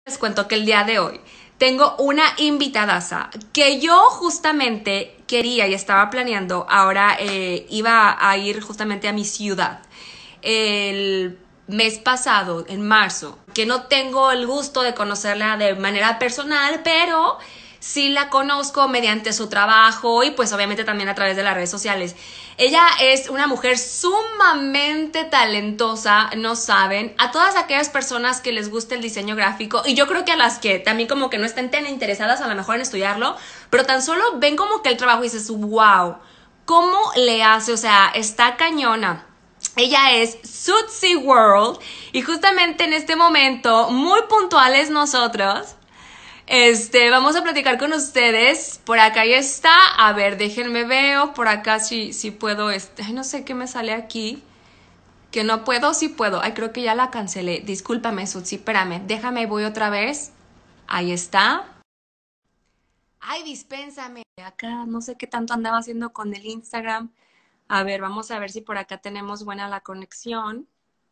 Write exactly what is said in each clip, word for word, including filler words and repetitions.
Les cuento que el día de hoy tengo una invitadaza que yo justamente quería y estaba planeando. Ahora eh, iba a ir justamente a mi ciudad el mes pasado, en marzo, que no tengo el gusto de conocerla de manera personal, pero sí la conozco mediante su trabajo y pues obviamente también a través de las redes sociales. Ella es una mujer sumamente talentosa, no saben, a todas aquellas personas que les guste el diseño gráfico, y yo creo que a las que también como que no estén tan interesadas a lo mejor en estudiarlo, pero tan solo ven como que el trabajo y dices, wow, ¿cómo le hace? O sea, está cañona. Ella es Suzy World y justamente en este momento, muy puntuales nosotros, este, vamos a platicar con ustedes. Por acá ya está. A ver, déjenme veo. Por acá si, si puedo. Este, ay, no sé qué me sale aquí. Que no puedo, sí puedo. Ay, creo que ya la cancelé. Discúlpame, Suzy, espérame. Déjame, voy otra vez. Ahí está. Ay, dispénsame. Acá no sé qué tanto andaba haciendo con el Instagram. A ver, vamos a ver si por acá tenemos buena la conexión.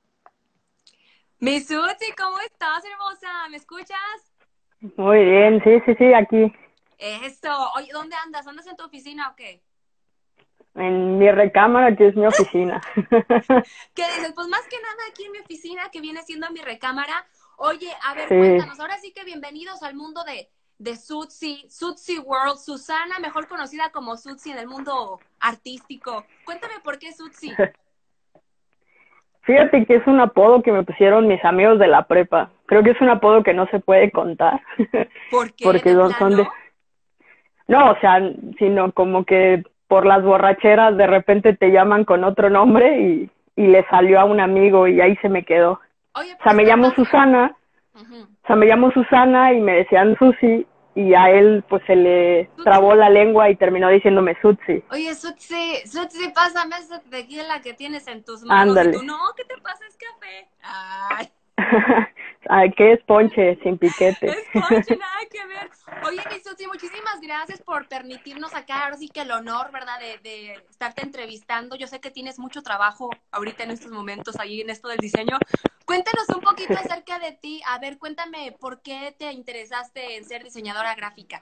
Mi Suzy, ¿cómo estás, hermosa? ¿Me escuchas? Muy bien, sí, sí, sí, aquí Eso. Oye, ¿dónde andas? ¿Andas en tu oficina o qué? en mi recámara, que es mi oficina. ¿Qué dices? Pues más que nada aquí en mi oficina, que viene siendo mi recámara. Oye, a ver, Sí, cuéntanos. Ahora sí que bienvenidos al mundo de, de Suzy, Suzy World. Susana, mejor conocida como Suzy en el mundo artístico. Cuéntame por qué Suzy. fíjate que es un apodo que me pusieron mis amigos de la prepa. Creo que es un apodo que no se puede contar, ¿Por qué porque de son, son de... plano? No, o sea, sino como que por las borracheras de repente te llaman con otro nombre y, y le salió a un amigo y ahí se me quedó. Oye, O pero sea, me está llamo padre. Susana. Ujú. O sea, me llamo Susana y me decían Susi y a él pues se le Suzy. trabó la lengua y terminó diciéndome Sutsi. Oye, Suzy, Suzy, pásame esa tequila que tienes en tus manos. Y tú, Ándale. no, ¿qué te pasa? Es café. Ay. Ay, ¿qué es ponche sin piquete? Es ponche, nada que ver. Oye, mi Susi, muchísimas gracias por permitirnos acá, ahora sí que el honor, ¿verdad? De, de estarte entrevistando. Yo sé que tienes mucho trabajo ahorita en estos momentos ahí en esto del diseño. Cuéntanos un poquito acerca de ti. A ver, cuéntame por qué te interesaste en ser diseñadora gráfica.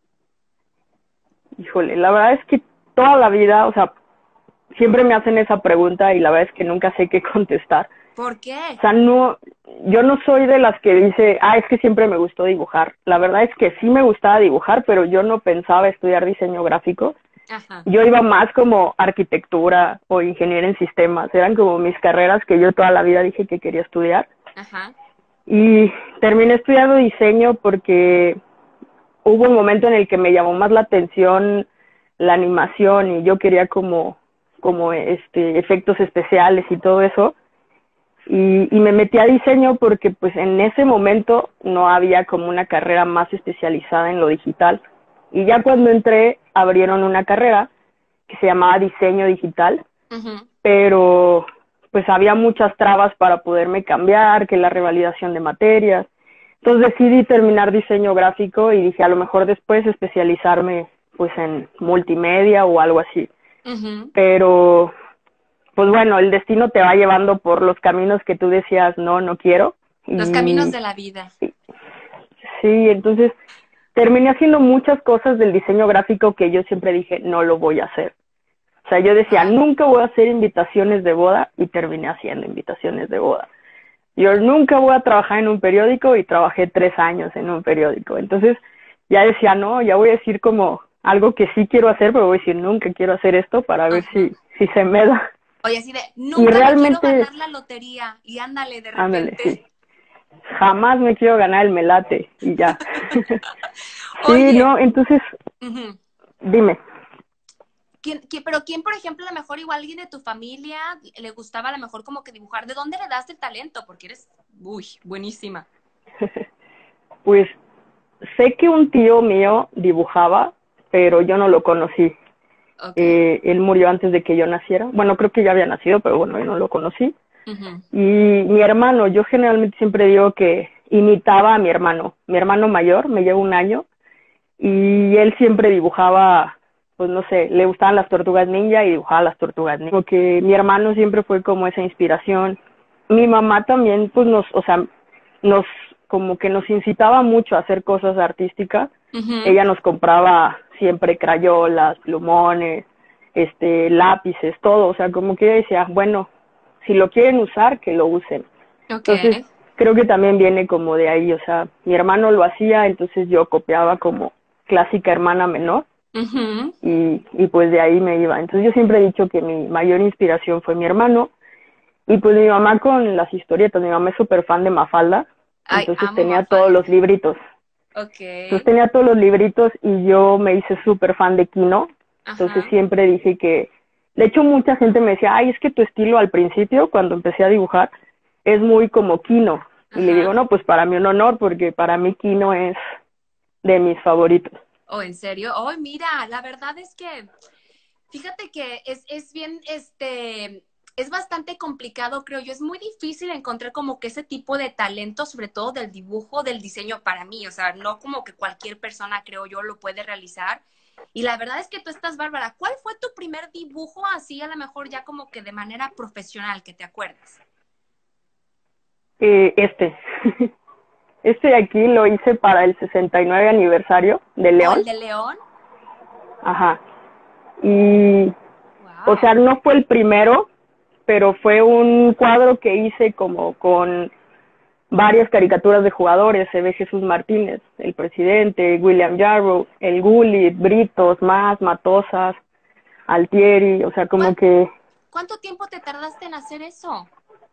Híjole, la verdad es que toda la vida, o sea, siempre me hacen esa pregunta y la verdad es que nunca sé qué contestar. ¿Por O qué? sea, no, yo no soy de las que dice, ah, es que siempre me gustó dibujar. La verdad es que sí me gustaba dibujar, pero yo no pensaba estudiar diseño gráfico. Ajá, Yo iba más como arquitectura o ingeniero en sistemas. Eran como mis carreras que yo toda la vida dije que quería estudiar. ajá. Y terminé estudiando diseño porque hubo un momento en el que me llamó más la atención la animación y yo quería como, como este, efectos especiales y todo eso. Y, y me metí a diseño porque pues en ese momento no había como una carrera más especializada en lo digital. Y ya cuando entré abrieron una carrera que se llamaba diseño digital, Ujú. pero pues había muchas trabas para poderme cambiar, que la revalidación de materias. Entonces decidí terminar diseño gráfico y dije a lo mejor después especializarme pues en multimedia o algo así. Ujú. Pero pues bueno, el destino te va llevando por los caminos que tú decías no, no quiero. Los caminos Y de la vida. sí, entonces terminé haciendo muchas cosas del diseño gráfico que yo siempre dije no lo voy a hacer. O sea, yo decía, Ay, nunca voy a hacer invitaciones de boda y terminé haciendo invitaciones de boda. Yo nunca voy a trabajar en un periódico y trabajé tres años en un periódico. Entonces ya decía, no, ya voy a decir como algo que sí quiero hacer, pero voy a decir, nunca quiero hacer esto para ver ajá. si, si se me da. Oye, así de, Y nunca me quiero realmente, ganar la lotería. Y ándale, de ándale, repente. sí, jamás me quiero ganar el melate y ya. Sí, Oye, no, entonces, ujú. dime. ¿Quién, quién- pero quién, por ejemplo, a lo mejor igual alguien de tu familia le gustaba a lo mejor como que dibujar? ¿De dónde le das el talento? Porque eres, uy, buenísima. Pues sé que un tío mío dibujaba, pero yo no lo conocí. Ok. Eh, él murió antes de que yo naciera. Bueno, creo que ya había nacido, pero bueno, yo no lo conocí. Ujú. Y mi hermano, yo generalmente siempre digo que imitaba a mi hermano. Mi hermano mayor me lleva un año y él siempre dibujaba, pues no sé, le gustaban las tortugas ninja y dibujaba las tortugas ninja. Porque mi hermano siempre fue como esa inspiración. Mi mamá también, pues nos, o sea, nos como que nos incitaba mucho a hacer cosas artísticas. Ujú. Ella nos compraba siempre crayolas, plumones, este, lápices, todo, o sea, como que ella decía, bueno, si lo quieren usar, que lo usen. Ok. Entonces, creo que también viene como de ahí, o sea, mi hermano lo hacía, entonces yo copiaba como clásica hermana menor, Ujú. y, y pues de ahí me iba. Entonces yo siempre he dicho que mi mayor inspiración fue mi hermano, y pues mi mamá con las historietas. Mi mamá es súper fan de Mafalda, Ay, entonces amo tenía todos Mafalda. los libritos. Ok. Entonces tenía todos los libritos y yo me hice súper fan de Kino. Entonces Ajá. siempre dije que, de hecho mucha gente me decía, ay, es que tu estilo al principio, cuando empecé a dibujar, es muy como Kino. Y le Ajá. digo, no, pues para mí un honor, porque para mí Kino es de mis favoritos. Oh, ¿en serio? Oh, mira, la verdad es que, fíjate que es, es bien, este, es bastante complicado, creo yo. Es muy difícil encontrar como que ese tipo de talento, sobre todo del dibujo, del diseño para mí. O sea, no como que cualquier persona, creo yo, lo puede realizar. Y la verdad es que tú estás bárbara. ¿Cuál fue tu primer dibujo así, a lo mejor ya como que de manera profesional, que te acuerdas? Eh, este, este de aquí lo hice para el sesenta y nueve aniversario de ¿O León. el de León? Ajá. Y, o Wow. sea, no fue el primero, pero fue un cuadro que hice como con varias caricaturas de jugadores. Se ve Jesús Martínez, el presidente, William Yarrow, el Gullit, Britos, Más, Matosas, Altieri, o sea, como que ¿Cuánto tiempo te tardaste en hacer eso?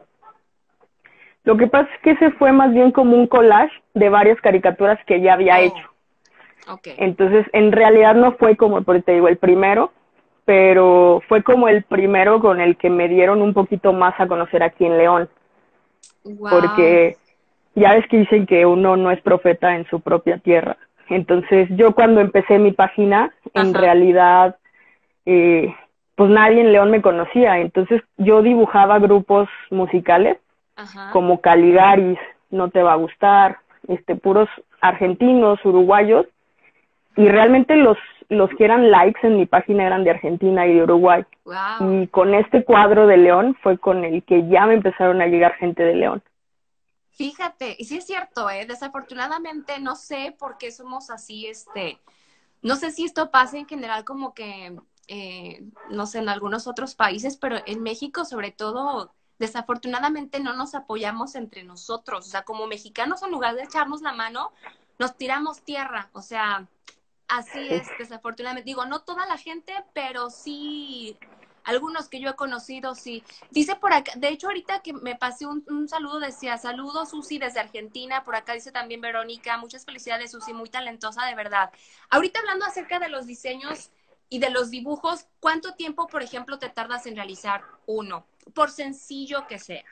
lo que pasa es que ese fue más bien como un collage de varias caricaturas que ya había hecho. Oh, ok. Entonces, en realidad no fue como, porque te digo, el primero, pero fue como el primero con el que me dieron un poquito más a conocer aquí en León, Wow. porque ya ves que dicen que uno no es profeta en su propia tierra. Entonces, yo cuando empecé mi página, en Ajá, realidad, eh, pues nadie en León me conocía. Entonces, yo dibujaba grupos musicales ajá. como Caligaris, No Te Va a Gustar, este, puros argentinos, uruguayos, y realmente los, los que eran likes en mi página eran de Argentina y de Uruguay. Wow. Y con este cuadro de León fue con el que ya me empezaron a llegar gente de León. Fíjate, y sí es cierto, ¿eh? Desafortunadamente no sé por qué somos así, este, no sé si esto pasa en general como que, eh, no sé, en algunos otros países, pero en México sobre todo, desafortunadamente no nos apoyamos entre nosotros, o sea, como mexicanos en lugar de echarnos la mano, nos tiramos tierra, o sea, así Sí. es, desafortunadamente. Digo, no toda la gente, pero sí, algunos que yo he conocido, sí. Dice por acá, de hecho, ahorita que me pasé un, un saludo, decía, saludos, Susi, desde Argentina. Por acá dice también Verónica, muchas felicidades, Susi, muy talentosa, de verdad. Ahorita hablando acerca de los diseños y de los dibujos, ¿cuánto tiempo, por ejemplo, te tardas en realizar uno? Por sencillo que sea.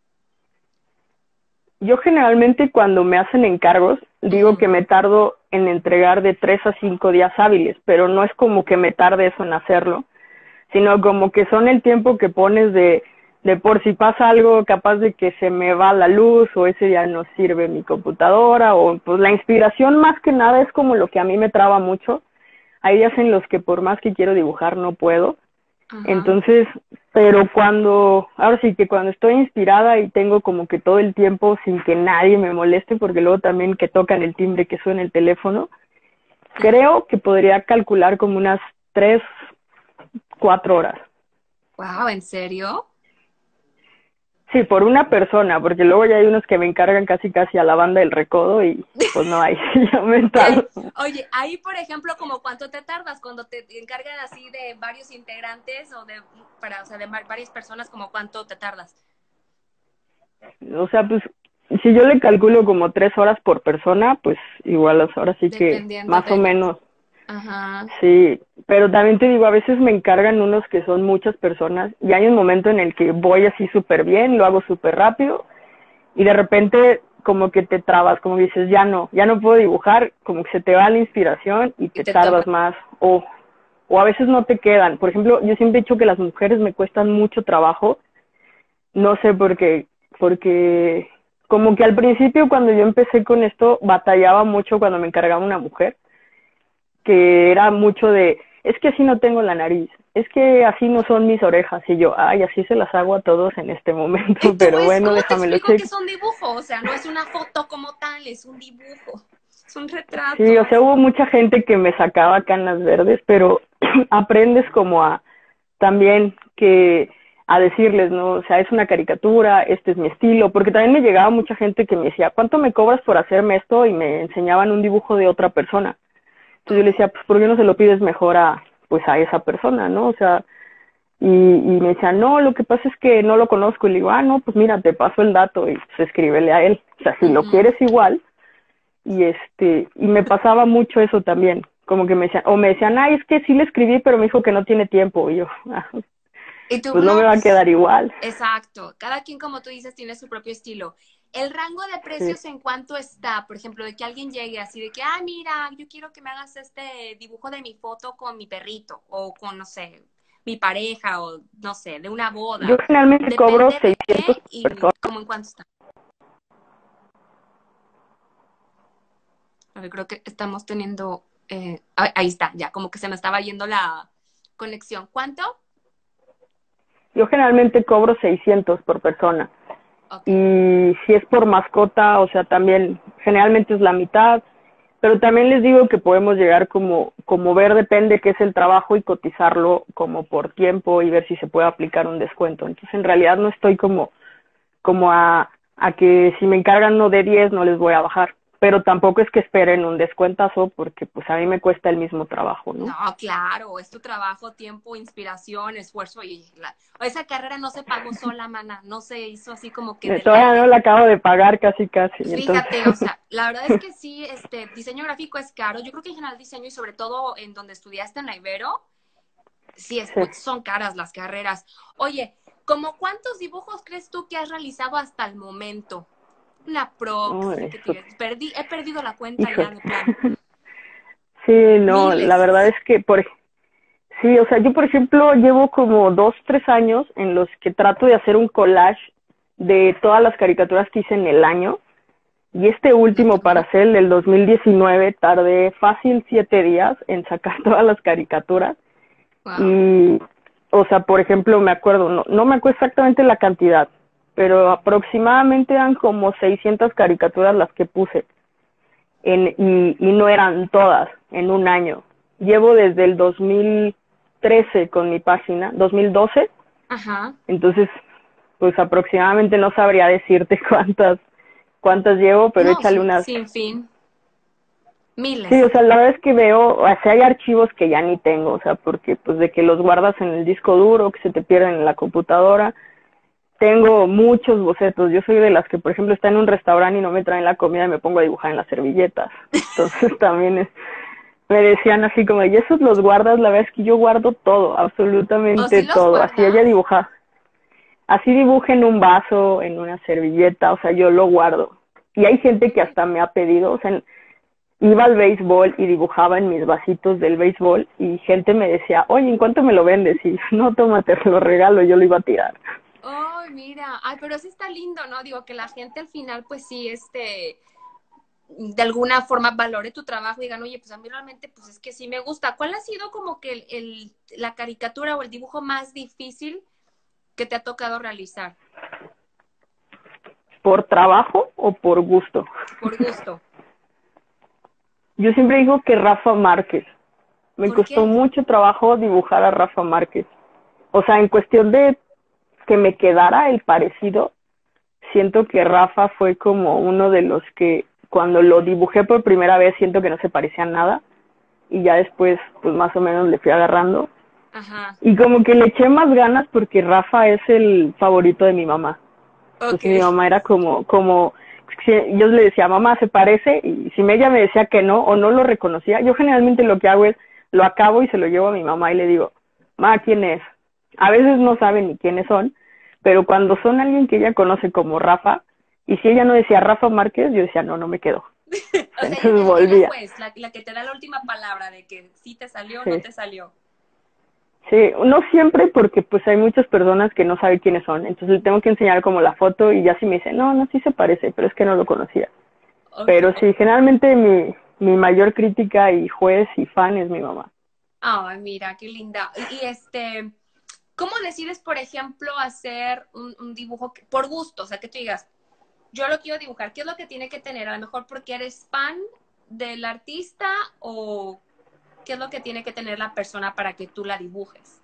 Yo generalmente cuando me hacen encargos, digo Ujú. que me tardo en entregar de tres a cinco días hábiles, pero no es como que me tarde eso en hacerlo, sino como que son el tiempo que pones de, de por si pasa algo capaz de que se me va la luz o ese día no sirve mi computadora, o pues la inspiración más que nada es como lo que a mí me traba mucho. Hay días en los que por más que quiero dibujar no puedo. Ajá. Entonces, pero cuando, ahora sí que cuando estoy inspirada y tengo como que todo el tiempo sin que nadie me moleste, porque luego también que tocan el timbre que suena el teléfono, creo que podría calcular como unas tres, cuatro horas. Wow, ¿en serio? Sí, por una persona, porque luego ya hay unos que me encargan casi casi a la banda del recodo y pues no hay, ya me Y ahí, tardo. oye, ahí por ejemplo, como cuánto te tardas cuando te encargan así de varios integrantes o de para, o sea, de varias personas, como cuánto te tardas. O sea, pues si yo le calculo como tres horas por persona, pues igual ahora sí que Dependiendo más o de las. menos. Ajá. Sí, pero también te digo, a veces me encargan unos que son muchas personas y hay un momento en el que voy así súper bien, lo hago súper rápido y de repente como que te trabas, como dices, ya no, ya no puedo dibujar, como que se te va la inspiración y Y te te toma. tardas más o, o a veces no te quedan. Por ejemplo, yo siempre he dicho que las mujeres me cuestan mucho trabajo, no sé por qué, porque como que al principio cuando yo empecé con esto batallaba mucho cuando me encargaba una mujer, que era mucho de, es que así no tengo la nariz, es que así no son mis orejas. Y yo, ay, así se las hago a todos en este momento, ¿Y tú pero ves bueno, cómo te déjame lo explico que checo. es un dibujo? O sea, no es una foto como tal, es un dibujo, es un Sí, retrato. o sea, hubo mucha gente que me sacaba canas verdes, pero aprendes como a también que a decirles, ¿no? O sea, es una caricatura, este es mi estilo, porque también me llegaba mucha gente que me decía, ¿cuánto me cobras por hacerme esto? Y me enseñaban un dibujo de otra persona. Entonces yo le decía, pues, ¿por qué no se lo pides mejor a, pues, a esa persona, ¿no? O sea, y, y me decían, no, lo que pasa es que no lo conozco. Y le digo, ah, no, pues mira, te paso el dato y pues escríbele a él. O sea, si lo Ujú. quieres igual. Y este, y me pasaba mucho eso también. Como que me decían, o me decían, ay, es que sí le escribí, pero me dijo que no tiene tiempo. Y yo, ah, Y tú, pues no me no, va a pues, quedar igual. exacto. Cada quien, como tú dices, tiene su propio estilo. El rango de Sí. precios en cuánto está, por ejemplo, de que alguien llegue así de que, ah, mira, yo quiero que me hagas este dibujo de mi foto con mi perrito o con, no sé, mi pareja o, no sé, de una Yo boda. generalmente cobro Depende de qué seiscientos por y persona. cómo en cuánto está. A ver, creo que estamos teniendo, eh, ah, ahí está, ya, como que se me estaba yendo la conexión. ¿Cuánto? Yo generalmente cobro seiscientos por persona. Ok. Y si es por mascota, o sea, también generalmente es la mitad, pero también les digo que podemos llegar como, como ver depende qué es el trabajo y cotizarlo como por tiempo y ver si se puede aplicar un descuento. Entonces, en realidad no estoy como, como a, a que si me encargan uno de diez no les voy a bajar, pero tampoco es que esperen un descuentazo porque pues a mí me cuesta el mismo trabajo, ¿no? No, claro, es tu trabajo, tiempo, inspiración, esfuerzo y la, esa carrera no se pagó sola, mana, no se hizo así como que del Todavía no aire. la acabo de pagar casi casi, entonces Fíjate, o sea, la verdad es que sí, este, diseño gráfico es caro. Yo creo que en general diseño y sobre todo en donde estudiaste en la Ibero, sí es, sí. pues, son caras las carreras. Oye, ¿cómo cuántos dibujos crees tú que has realizado hasta el momento? Una prox, Oh, así que te eso, digas, perdí, he perdido la cuenta ya híjole. de plano. Sí, no, la Miles. verdad es que por sí, o sea, yo por ejemplo llevo como dos, tres años en los que trato de hacer un collage de todas las caricaturas que hice en el año. Y este último, para Ujú. hacer el del dos mil diecinueve, tardé fácil siete días en sacar todas las caricaturas. Wow. Y, o sea, por ejemplo, me acuerdo, no, no me acuerdo exactamente la cantidad, pero aproximadamente eran como seiscientas caricaturas las que puse. En, y, y no eran todas en un año. Llevo desde el dos mil trece con mi página, dos mil doce, Ajá. entonces pues aproximadamente no sabría decirte cuántas cuántas llevo, pero No, échale sí, unas. sin fin. Sí, o Miles. sea, la verdad es que veo, o sea, hay archivos que ya ni tengo, o sea, porque pues de que los guardas en el disco duro, que se te pierden en la computadora. Tengo muchos bocetos. Yo soy de las que, por ejemplo, está en un restaurante y no me traen la comida y me pongo a dibujar en las servilletas. Entonces también es, me decían así como, ¿y esos los guardas? La verdad es que yo guardo todo, ¿O sí absolutamente los todo. Así haya guardas? dibujado. Así dibuje en un vaso, en una servilleta, o sea, yo lo guardo. Y hay gente que hasta me ha pedido, o sea, iba al béisbol y dibujaba en mis vasitos del béisbol y gente me decía, oye, ¿en cuánto me lo vendes? Y no, tómate, te lo regalo, yo lo iba a tirar. Ay, mira. Ay, pero sí está lindo, ¿no? Digo, que la gente al final, pues sí, este, de alguna forma valore tu trabajo y digan, oye, pues a mí realmente, pues es que sí me gusta. ¿Cuál ha sido como que el, el- la caricatura o el dibujo más difícil que te ha tocado realizar? ¿Por trabajo o por gusto? Por gusto. Yo siempre digo que Rafa Márquez. Me ¿Por costó qué? mucho trabajo dibujar a Rafa Márquez. O sea, en cuestión de que me quedara el parecido, siento que Rafa fue como uno de los que cuando lo dibujé por primera vez siento que no se parecía a nada y ya después pues más o menos le fui agarrando Ajá. y como que le eché más ganas porque Rafa es el favorito de mi mamá. Ok. Entonces mi mamá era como, como, yo le decía, mamá, ¿se parece? Y si ella me decía que no o no lo reconocía, yo generalmente lo que hago es, lo acabo y se lo llevo a mi mamá y le digo, ma, ¿quién es? A veces no saben ni quiénes son, pero cuando son alguien que ella conoce como Rafa, y si ella no decía Rafa Márquez, yo decía, no, no me quedo. O sea, ella es Entonces el- es la volvía. juez, la, la que te da la última palabra de que sí te salió o no Sí. te salió. Sí, no siempre porque pues hay muchas personas que no saben quiénes son, entonces le tengo que enseñar como la foto y ya si me dice, no, no, sí se parece, pero es que no lo conocía. Ok. Pero sí, generalmente mi, mi mayor crítica y juez y fan es mi mamá. Ay, mira, qué linda. Y, y este, ¿cómo decides, por ejemplo, hacer un, un dibujo que- por gusto? O sea, que tú digas, yo lo quiero dibujar. ¿Qué es lo que tiene que tener? A lo mejor porque eres fan del artista o qué es lo que tiene que tener la persona para que tú la dibujes.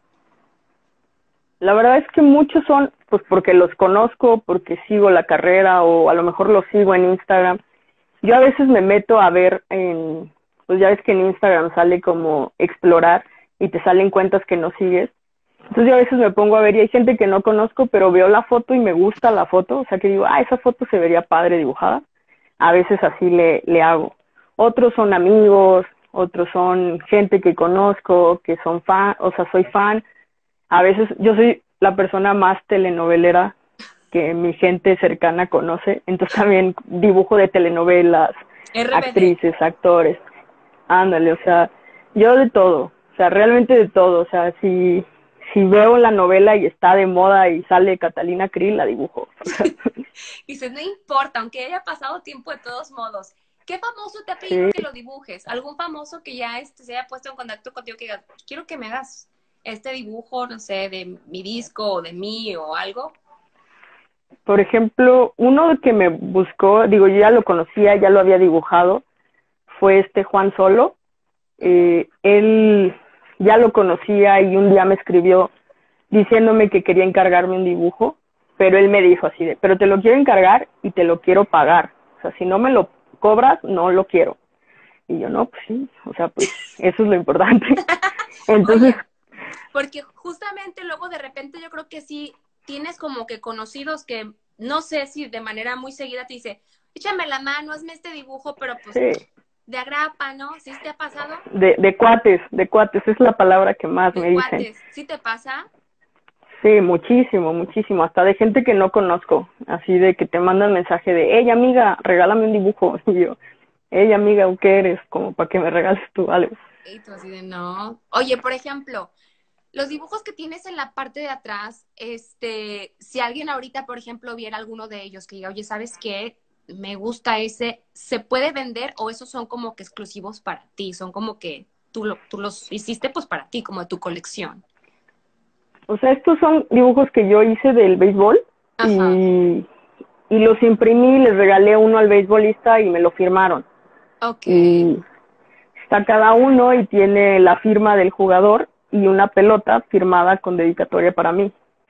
La verdad es que muchos son, pues porque los conozco, porque sigo la carrera o a lo mejor los sigo en Instagram. Yo a veces me meto a ver en, pues ya ves que en Instagram sale como explorar y te salen cuentas que no sigues. Entonces yo a veces me pongo a ver y hay gente que no conozco, pero veo la foto y me gusta la foto, o sea que digo, ah, esa foto se vería padre dibujada. A veces así le, le hago. Otros son amigos, otros son gente que conozco, que son fan, o sea, soy fan. A veces yo soy la persona más telenovelera que mi gente cercana conoce, entonces también dibujo de telenovelas, R B D. actrices, actores, ándale, o sea, yo de todo, o sea, realmente de todo, o sea, si, si veo la novela y está de moda y sale Catalina Krill, la dibujo. Dices, no importa, aunque haya pasado tiempo de todos modos. ¿Qué famoso te ha pedido Sí, que lo dibujes? ¿Algún famoso que ya este, se haya puesto en contacto contigo que diga, quiero que me hagas este dibujo, no sé, de mi disco o de mí o algo? por ejemplo, uno que me buscó, digo, yo ya lo conocía, ya lo había dibujado, fue este Juan Solo. Eh, él ya lo conocía y un día me escribió diciéndome que quería encargarme un dibujo, pero él me dijo así de, pero te lo quiero encargar y te lo quiero pagar. O sea, si no me lo cobras, no lo quiero. Y yo, no, pues sí, o sea, pues eso es lo importante. Entonces, Oye, porque justamente luego de repente yo creo que sí tienes como que conocidos que no sé si de manera muy seguida te dice, échame la mano, hazme este dibujo, pero pues sí, de agrapa, ¿no? ¿Sí te ha pasado? de, de cuates, de cuates, es la palabra que más De me dicen. cuates, ¿sí te pasa? Sí, muchísimo, muchísimo, hasta de gente que no conozco, así de que te mandan mensaje de, hey amiga, regálame un dibujo, y yo, hey amiga, ¿qué eres? Como para que me regales tú algo. Y tú así de no. Oye, por ejemplo, los dibujos que tienes en la parte de atrás, este, si alguien ahorita, por ejemplo, viera alguno de ellos que diga, oye, ¿sabes qué? Me gusta ese, ¿se puede vender o esos son como que exclusivos para ti? Son como que tú, lo, tú los hiciste pues para ti, como de tu colección. O sea, estos son dibujos que yo hice del béisbol Ajá, y, y los imprimí, les regalé uno al beisbolista y me lo firmaron. ok, Y está cada uno y tiene la firma del jugador y una pelota firmada con dedicatoria para mí.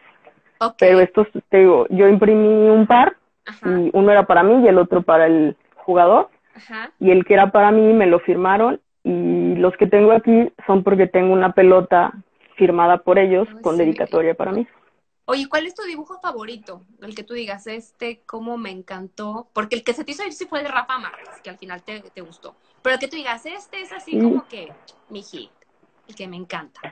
ok, Pero estos, te digo, yo imprimí un par ajá, y uno era para mí y el otro para el jugador. ajá. Y el que era para mí me lo firmaron y los que tengo aquí son porque tengo una pelota firmada por ellos Ay, con sí, me dedicatoria para mí. Oye, ¿cuál es tu dibujo favorito? El que tú digas, este, cómo me encantó. Porque el que se te hizo ir sí fue el de Rafa Márquez, que al final te, te gustó. Pero el que tú digas, este es así Y como que mi hit, el que me encanta.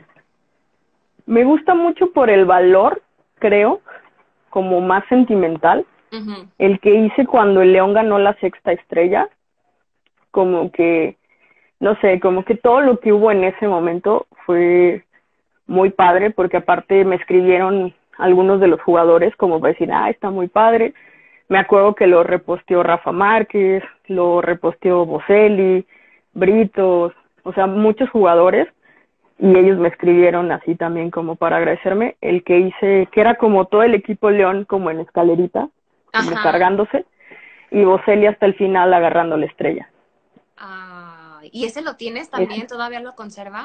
me gusta mucho por el valor, creo, como más sentimental. Ujú. El que hice cuando el León ganó la sexta estrella, como que, no sé, como que todo lo que hubo en ese momento fue muy padre, porque aparte me escribieron algunos de los jugadores como para decir, ah, está muy padre. Me acuerdo que lo reposteó Rafa Márquez, lo reposteó Boselli, Britos, o sea, muchos jugadores, y ellos me escribieron así también como para agradecerme. El que hice, que era como todo el equipo León como en escalerita, como Ajá. cargándose, y Boselli hasta el final agarrando la estrella. Ah, ¿y ese lo tienes Ese, también? ¿Todavía lo conservas?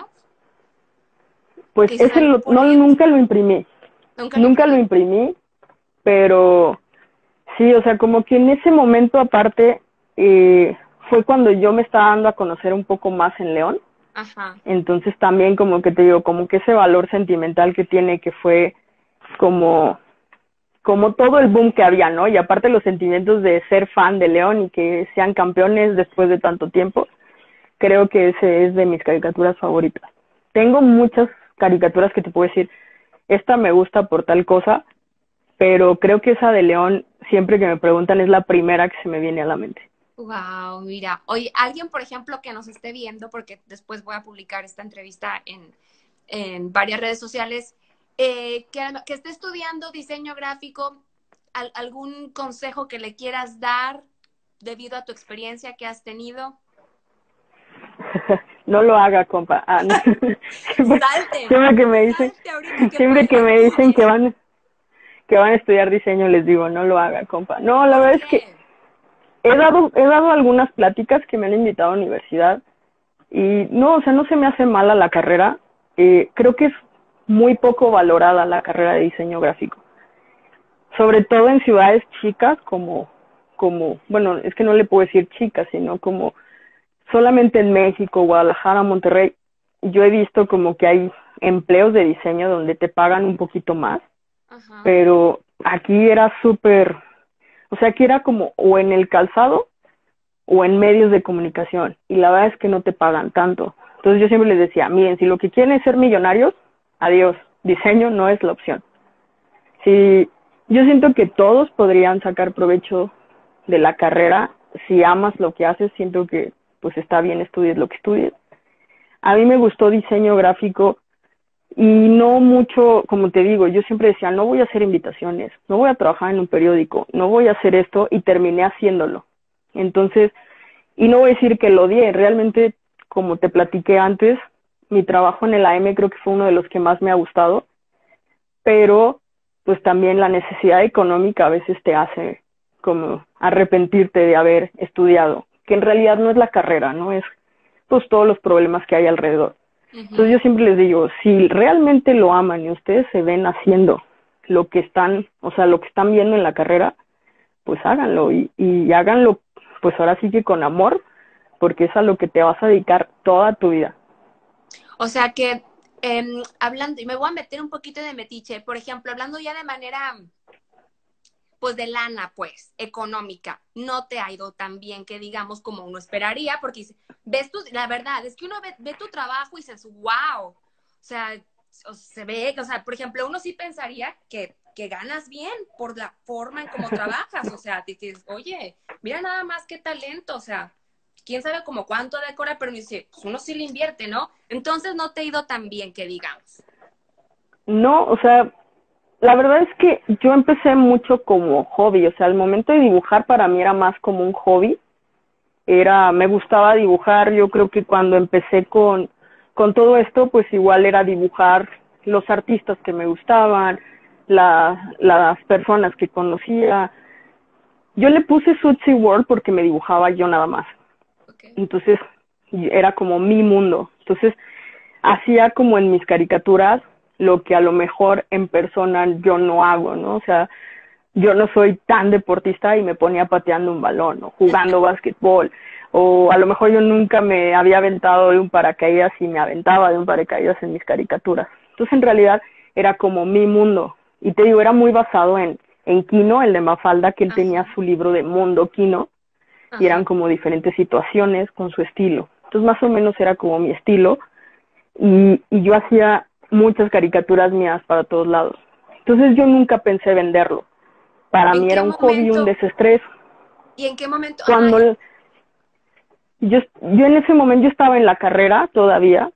pues ¿Qué dices, ese ay, lo, por no, Dios? nunca lo imprimí, Nunca lo nunca lo imprimí. imprimí, pero sí, o sea, como que en ese momento aparte eh, fue cuando yo me estaba dando a conocer un poco más en León. Ajá. Entonces también como que te digo, como que ese valor sentimental que tiene, que fue como, como todo el boom que había, ¿no? Y aparte los sentimientos de ser fan de León y que sean campeones después de tanto tiempo, creo que ese es de mis caricaturas favoritas. Tengo muchas caricaturas que te puedo decir, esta me gusta por tal cosa, pero creo que esa de León, siempre que me preguntan, es la primera que se me viene a la mente. Wow, mira. Oye, alguien, por ejemplo, que nos esté viendo, porque después voy a publicar esta entrevista en, en varias redes sociales, eh, que, que esté estudiando diseño gráfico, al- algún consejo que le quieras dar debido a tu experiencia que has tenido. No lo haga, compa. Ah, no. siempre, Salte, siempre que me dicen, salte ahorita que siempre que puedas, me dicen que huye. van, que van a estudiar diseño, les digo, no lo haga, compa. No, la ¿Por verdad es que qué? he dado, he dado algunas pláticas que me han invitado a la universidad y no, o sea, no se me hace mala la carrera. Eh, creo que es muy poco valorada la carrera de diseño gráfico, sobre todo en ciudades chicas como, como, bueno, es que no le puedo decir chicas, sino como solamente en México, Guadalajara, Monterrey, yo he visto como que hay empleos de diseño donde te pagan un poquito más, Ajá. pero aquí era súper, o sea, aquí era como o en el calzado o en medios de comunicación, y la verdad es que no te pagan tanto. Entonces yo siempre les decía, miren, si lo que quieren es ser millonarios, adiós, diseño no es la opción. Si, yo siento que todos podrían sacar provecho de la carrera, si amas lo que haces, siento que pues está bien estudies lo que estudies. A mí me gustó diseño gráfico y no mucho, como te digo, yo siempre decía, no voy a hacer invitaciones, no voy a trabajar en un periódico, no voy a hacer esto, y terminé haciéndolo. Entonces, y no voy a decir que lo odié, realmente, como te platiqué antes, mi trabajo en el A M creo que fue uno de los que más me ha gustado, pero pues también la necesidad económica a veces te hace como arrepentirte de haber estudiado, que en realidad no es la carrera, no es pues todos los problemas que hay alrededor. Entonces yo Ujú. siempre les digo, si realmente lo aman y ustedes se ven haciendo lo que están, o sea, lo que están viendo en la carrera, pues háganlo y, y háganlo pues ahora sí que con amor, porque es a lo que te vas a dedicar toda tu vida. O sea que, em, hablando, y me voy a meter un poquito de metiche, por ejemplo, hablando ya de manera, pues de lana, pues, económica, no te ha ido tan bien que digamos como uno esperaría, porque dice- ves tu, la verdad, es que uno ve, ve tu trabajo y dices, wow, o sea, o se ve, o sea, por ejemplo, uno sí pensaría que, que ganas bien por la forma en cómo trabajas, o sea, te dices, oye, mira nada más qué talento, o sea, quién sabe como cuánto decora, pero dice, pues uno sí le invierte, ¿no? Entonces no te ha ido tan bien que digamos. No, o sea, la verdad es que yo empecé mucho como hobby, o sea, el momento de dibujar para mí era más como un hobby, era, me gustaba dibujar, yo creo que cuando empecé con, con todo esto, pues igual era dibujar los artistas que me gustaban, la, las personas que conocía. Yo le puse Sutsy World porque me dibujaba yo nada más. Okay. Entonces, era como mi mundo. Entonces, hacía como en mis caricaturas lo que a lo mejor en persona yo no hago, ¿no? O sea, yo no soy tan deportista y me ponía pateando un balón o jugando básquetbol, o a lo mejor yo nunca me había aventado de un paracaídas y me aventaba de un paracaídas en mis caricaturas. Entonces, en realidad, era como mi mundo. Y te digo, era muy basado en, en Kino, el de Mafalda, que él tenía Ajá, su libro de Mundo Kino, y ajá. eran como diferentes situaciones con su estilo. Entonces, más o menos era como mi estilo, y, y yo hacía muchas caricaturas mías para todos lados. Entonces, yo nunca pensé venderlo. Para ¿En mí qué era un hobby, un momento? desestrés. ¿Y en qué momento? Ajá, Cuando yo, yo en ese momento yo estaba en la carrera todavía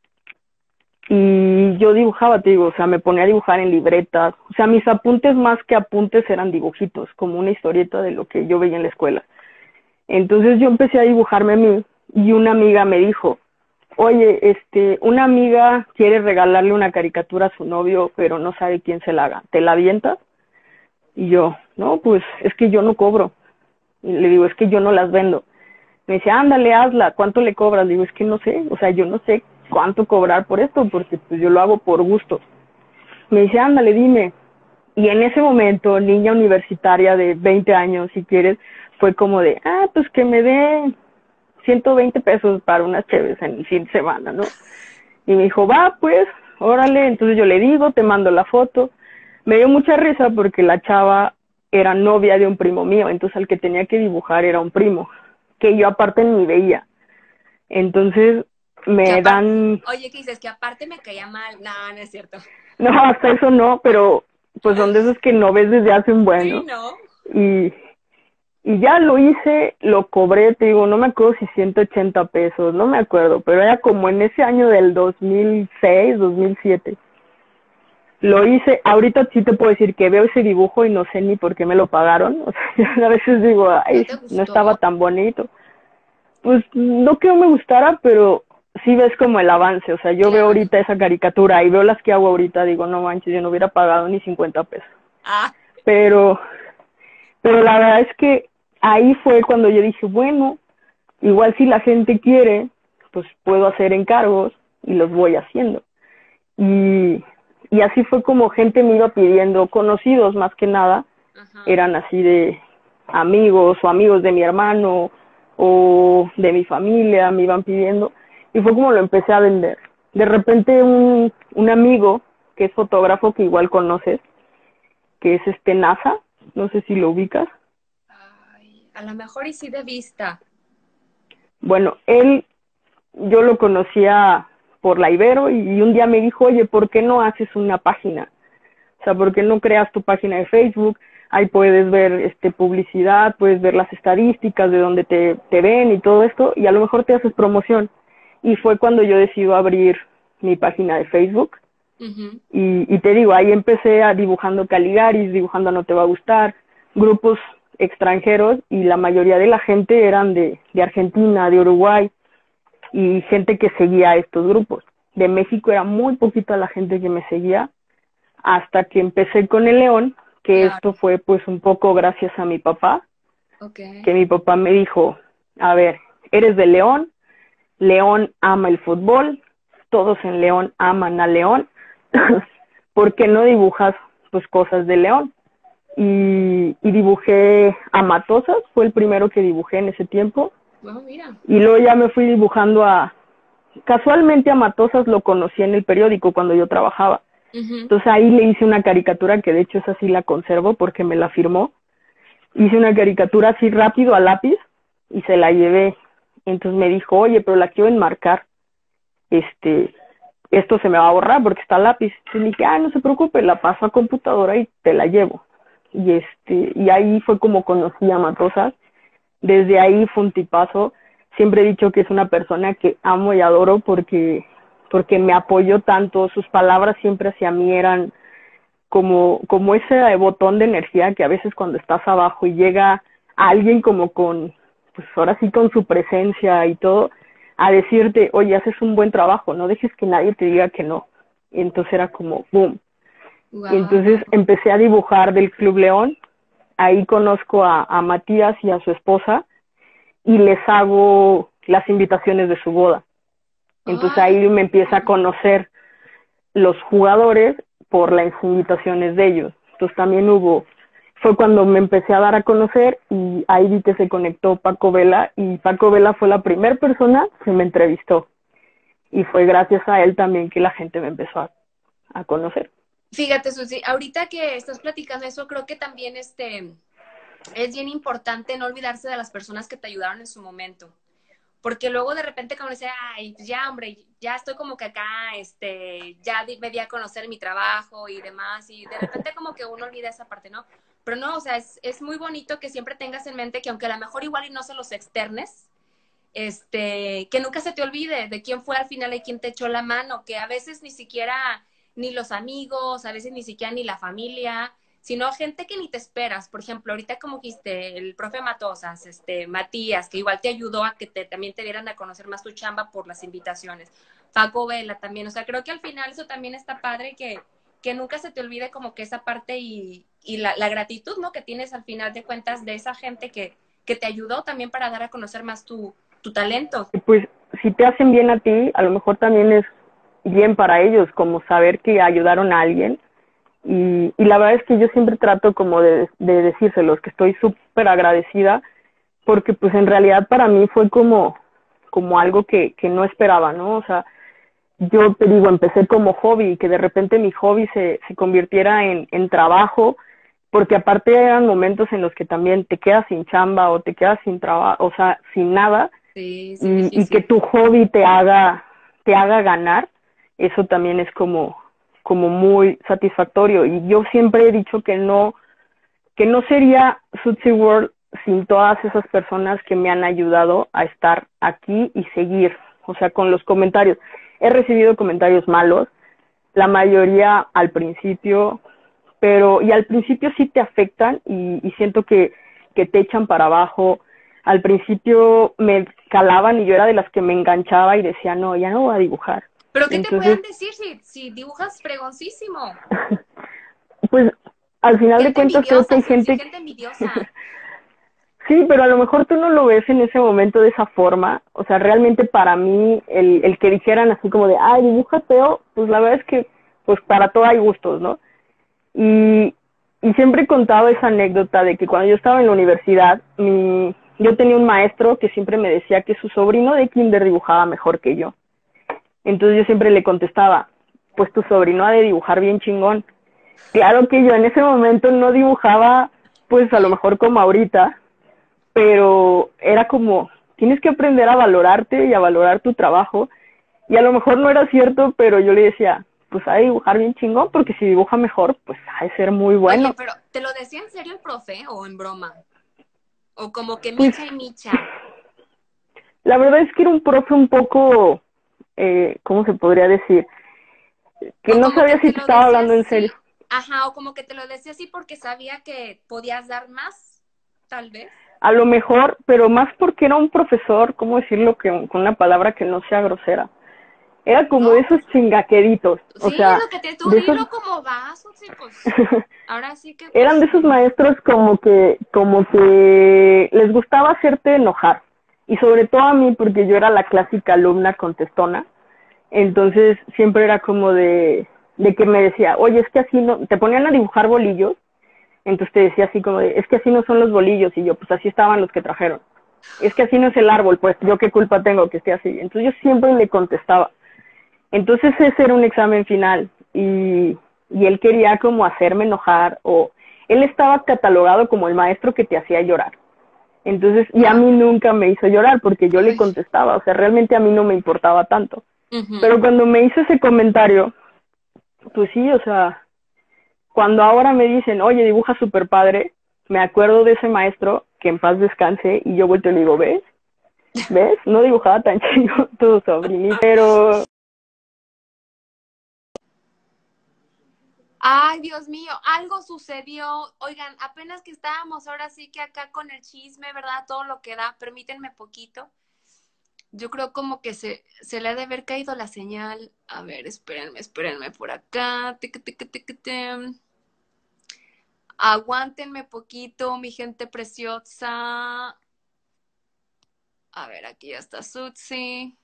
y yo dibujaba, te digo, o sea, me ponía a dibujar en libretas. O sea, mis apuntes más que apuntes eran dibujitos, como una historieta de lo que yo veía en la escuela. Entonces yo empecé a dibujarme a mí y una amiga me dijo, oye, este, una amiga quiere regalarle una caricatura a su novio, pero no sabe quién se la haga. ¿Te la avientas? Y yo, no, pues es que yo no cobro. Y le digo, es que yo no las vendo. Me dice, ándale, hazla, ¿cuánto le cobras? Le digo, es que no sé, o sea, yo no sé cuánto cobrar por esto, porque pues yo lo hago por gusto. Me dice, ándale, dime. Y en ese momento, niña universitaria de veinte años, si quieres, fue como de, ah, pues que me dé ciento veinte pesos para unas cheves en el fin de semana, ¿no? Y me dijo, va, pues, órale. Entonces yo le digo, te mando la foto. Me dio mucha risa porque la chava era novia de un primo mío, entonces el que tenía que dibujar era un primo, que yo aparte ni veía. Entonces que me aparte, dan, oye, ¿qué dices? Que aparte me caía mal. No, no es cierto. no, hasta eso no, pero pues son de esos que no ves desde hace un Sí, bueno. ¿no? Y, y ya lo hice, lo cobré, te digo, no me acuerdo si ciento ochenta pesos, no me acuerdo, pero era como en ese año del dos mil seis, dos mil siete. Lo hice, ahorita sí te puedo decir que veo ese dibujo y no sé ni por qué me lo pagaron. O sea, a veces digo, ¿No ay, te no estaba gustó? tan bonito. pues no que no me gustara, pero sí ves como el avance, o sea, yo veo ahorita esa caricatura y veo las que hago ahorita, digo, no manches, yo no hubiera pagado ni cincuenta pesos. Ah. Pero, pero la verdad es que ahí fue cuando yo dije, bueno, igual si la gente quiere, pues puedo hacer encargos y los voy haciendo. Y, y así fue como gente me iba pidiendo, conocidos más que nada, ajá, eran así de amigos o amigos de mi hermano o de mi familia, me iban pidiendo, y fue como lo empecé a vender. De repente un, un amigo que es fotógrafo, que igual conoces, que es este NASA, no sé si lo ubicas. Ay, a lo mejor y sí de vista. Bueno, él, yo lo conocía por la Ibero y un día me dijo, oye, ¿por qué no haces una página? O sea, ¿por qué no creas tu página de Facebook? Ahí puedes ver este publicidad, puedes ver las estadísticas de dónde te, te ven y todo esto, y a lo mejor te haces promoción. Y fue cuando yo decidí abrir mi página de Facebook. Uh-huh. Y, y te digo, ahí empecé a dibujando Caligaris, dibujando No Te Va a Gustar, grupos extranjeros, y la mayoría de la gente eran de, de Argentina, de Uruguay, y gente que seguía a estos grupos. De México era muy poquita la gente que me seguía, hasta que empecé con el León, que claro, esto fue pues un poco gracias a mi papá, okay, que mi papá me dijo, a ver, eres de León, León ama el fútbol, todos en León aman a León, ¿por qué no dibujas pues cosas de León? Y, y dibujé a Matosas, fue el primero que dibujé en ese tiempo. Bueno, mira. Y luego ya me fui dibujando a, casualmente a Matosas lo conocí en el periódico cuando yo trabajaba. Uh-huh. Entonces ahí le hice una caricatura, que de hecho esa sí la conservo porque me la firmó. Hice una caricatura así rápido a lápiz y se la llevé. Entonces me dijo, oye, pero la quiero enmarcar. Este, esto se me va a borrar porque está a lápiz. Entonces le dije, ah, no se preocupe, la paso a computadora y te la llevo. Y este, y ahí fue como conocí a Matosas. Desde ahí fue un tipazo. Siempre he dicho que es una persona que amo y adoro porque, porque me apoyó tanto. Sus palabras siempre hacia mí eran como, como ese botón de energía que a veces cuando estás abajo y llega alguien como con, pues ahora sí con su presencia y todo, a decirte, oye, haces un buen trabajo, no dejes que nadie te diga que no. Y entonces era como, boom. Wow. Y entonces empecé a dibujar del Club León. Ahí conozco a, a Matías y a su esposa y les hago las invitaciones de su boda. Entonces ahí me empieza a conocer los jugadores por las invitaciones de ellos. Entonces también hubo, fue cuando me empecé a dar a conocer y ahí vi que se conectó Paco Vela y Paco Vela fue la primera persona que me entrevistó. Y fue gracias a él también que la gente me empezó a, a conocer. Fíjate, Susi, ahorita que estás platicando eso, creo que también este, es bien importante no olvidarse de las personas que te ayudaron en su momento. Porque luego de repente como dice, ay, pues ya, hombre, ya estoy como que acá, este, ya me di a conocer mi trabajo y demás, y de repente como que uno olvida esa parte, ¿no? Pero no, o sea, es, es muy bonito que siempre tengas en mente que aunque a lo mejor igual y no se los externes, este, que nunca se te olvide de quién fue al final y quién te echó la mano, que a veces ni siquiera ni los amigos, a veces ni siquiera ni la familia, sino gente que ni te esperas. Por ejemplo, ahorita como dijiste, el profe Matosas, este, Matías, que igual te ayudó a que te, también te dieran a conocer más tu chamba por las invitaciones. Paco Vela también, o sea, creo que al final eso también está padre, que, que nunca se te olvide como que esa parte y, y la, la gratitud, ¿no?, que tienes al final de cuentas de esa gente que, que te ayudó también para dar a conocer más tu, tu talento. Pues si te hacen bien a ti, a lo mejor también es bien para ellos, como saber que ayudaron a alguien. Y, y la verdad es que yo siempre trato como de, de decírselos, que estoy súper agradecida, porque pues en realidad para mí fue como, como algo que, que no esperaba, ¿no? O sea, yo te digo, empecé como hobby, y que de repente mi hobby se, se convirtiera en, en trabajo, porque aparte eran momentos en los que también te quedas sin chamba o te quedas sin trabajo, o sea, sin nada, sí, sí, y, sí, y sí. que tu hobby te haga, te haga ganar, eso también es como, como muy satisfactorio. Y yo siempre he dicho que no, que no sería Suzy World sin todas esas personas que me han ayudado a estar aquí y seguir, o sea, con los comentarios. He recibido comentarios malos, la mayoría al principio, pero, y al principio sí te afectan y, y siento que, que te echan para abajo. al principio me calaban y yo era de las que me enganchaba y decía, no, ya no voy a dibujar. ¿Pero qué Entonces, te pueden decir si, si dibujas fregoncísimo? pues al final de Gente cuentas creo que envidiosa, hay Susi, gente... gente envidiosa. Sí, pero a lo mejor tú no lo ves en ese momento de esa forma. O sea, realmente para mí, el, el que dijeran así como de, ay, dibuja feo, pues la verdad es que, pues para todo hay gustos, ¿no? Y, y siempre he contado esa anécdota de que cuando yo estaba en la universidad, mi, yo tenía un maestro que siempre me decía que su sobrino de kinder dibujaba mejor que yo. Entonces yo siempre le contestaba, pues tu sobrino ha de dibujar bien chingón. Claro que yo en ese momento no dibujaba, pues a lo mejor como ahorita, pero era como, tienes que aprender a valorarte y a valorar tu trabajo. Y a lo mejor no era cierto, pero yo le decía, pues ha de dibujar bien chingón, porque si dibuja mejor, pues ha de ser muy bueno. Oye, pero ¿te lo decía en serio el profe o en broma? O como que Pues micha y micha. la verdad es que era un profe un poco, eh, ¿cómo se podría decir? Que O no como que sabía si te te lo estaba decía hablando en serio. así, ajá, o como que te lo decía así porque sabía que podías dar más, tal vez. A lo mejor, pero más porque era un profesor, ¿cómo decirlo? Que, con una palabra que no sea grosera. Era como No, de esos pues chingaqueritos, o sí, sea, lo que te tú de esos... dilo como vas, sí, pues ahora sí que eran pues de esos sí. maestros como que, como que les gustaba hacerte enojar. Y sobre todo a mí, porque yo era la clásica alumna contestona. Entonces siempre era como de, de que me decía, oye, es que así no, te ponían a dibujar bolillos, entonces te decía así como de, es que así no son los bolillos, y yo, pues así estaban los que trajeron. Es que así no es el árbol, pues yo qué culpa tengo que esté así. Entonces yo siempre le contestaba. Entonces ese era un examen final, y, y él quería como hacerme enojar, o él estaba catalogado como el maestro que te hacía llorar. Entonces, y a mí nunca me hizo llorar porque yo le Ay, contestaba, o sea, realmente a mí no me importaba tanto. ujú. Pero cuando me hizo ese comentario, pues sí, o sea, cuando ahora me dicen, oye, dibuja súper padre, me acuerdo de ese maestro, que en paz descanse, y yo vuelto y le digo, ¿ves? ¿Ves? No dibujaba tan chido tu sobrinito, pero... Ay, Dios mío, algo sucedió. Oigan, apenas que estábamos ahora sí que acá con el chisme, ¿verdad? Todo lo que da, permítanme poquito. Yo creo como que se, se le ha de haber caído la señal. A ver, espérenme, espérenme por acá. Tic, tic, tic, tic. Aguántenme poquito, mi gente preciosa. A ver, aquí ya está Sutsi.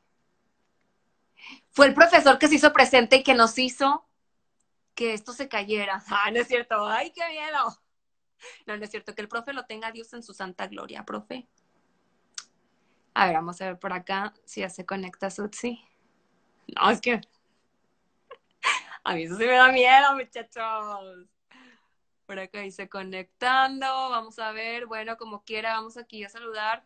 Fue el profesor que se hizo presente y que nos hizo que esto se cayera. Ah, no es cierto. Ay, qué miedo. No, no es cierto. Que el profe lo tenga Dios en su santa gloria, profe. A ver, vamos a ver por acá si ya se conecta Sutsi. No, es que a mí eso sí me da miedo, muchachos. Por acá dice conectando. Vamos a ver. Bueno, como quiera, vamos aquí a saludar.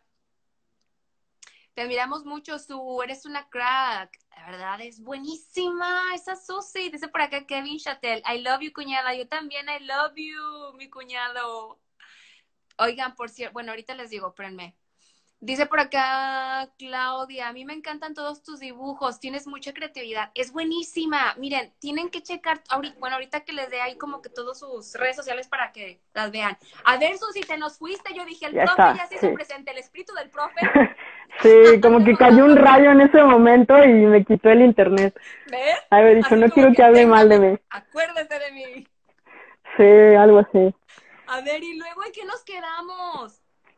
Te admiramos mucho, Su. Eres una crack. La verdad, es buenísima esa Susi. Dice por acá Kevin Chatel. I love you, cuñada. Yo también I love you, mi cuñado. Oigan, por cierto, bueno, ahorita les digo, espérenme. Dice por acá Claudia, a mí me encantan todos tus dibujos, tienes mucha creatividad, es buenísima. Miren, tienen que checar, ahorita, bueno, ahorita que les dé ahí como que todas sus redes sociales para que las vean. A ver, Susi, te nos fuiste, yo dije, el Ya profe está, ya se hizo sí. presente, el espíritu del profe. Sí, como que cayó un Rebotando. rayo en ese momento y me quitó el internet. ¿Ves? Haber dicho, Así no como quiero que que hable mal de téngame, mí. acuérdese de mí. Sí, algo así. A ver, ¿y luego en qué nos quedamos?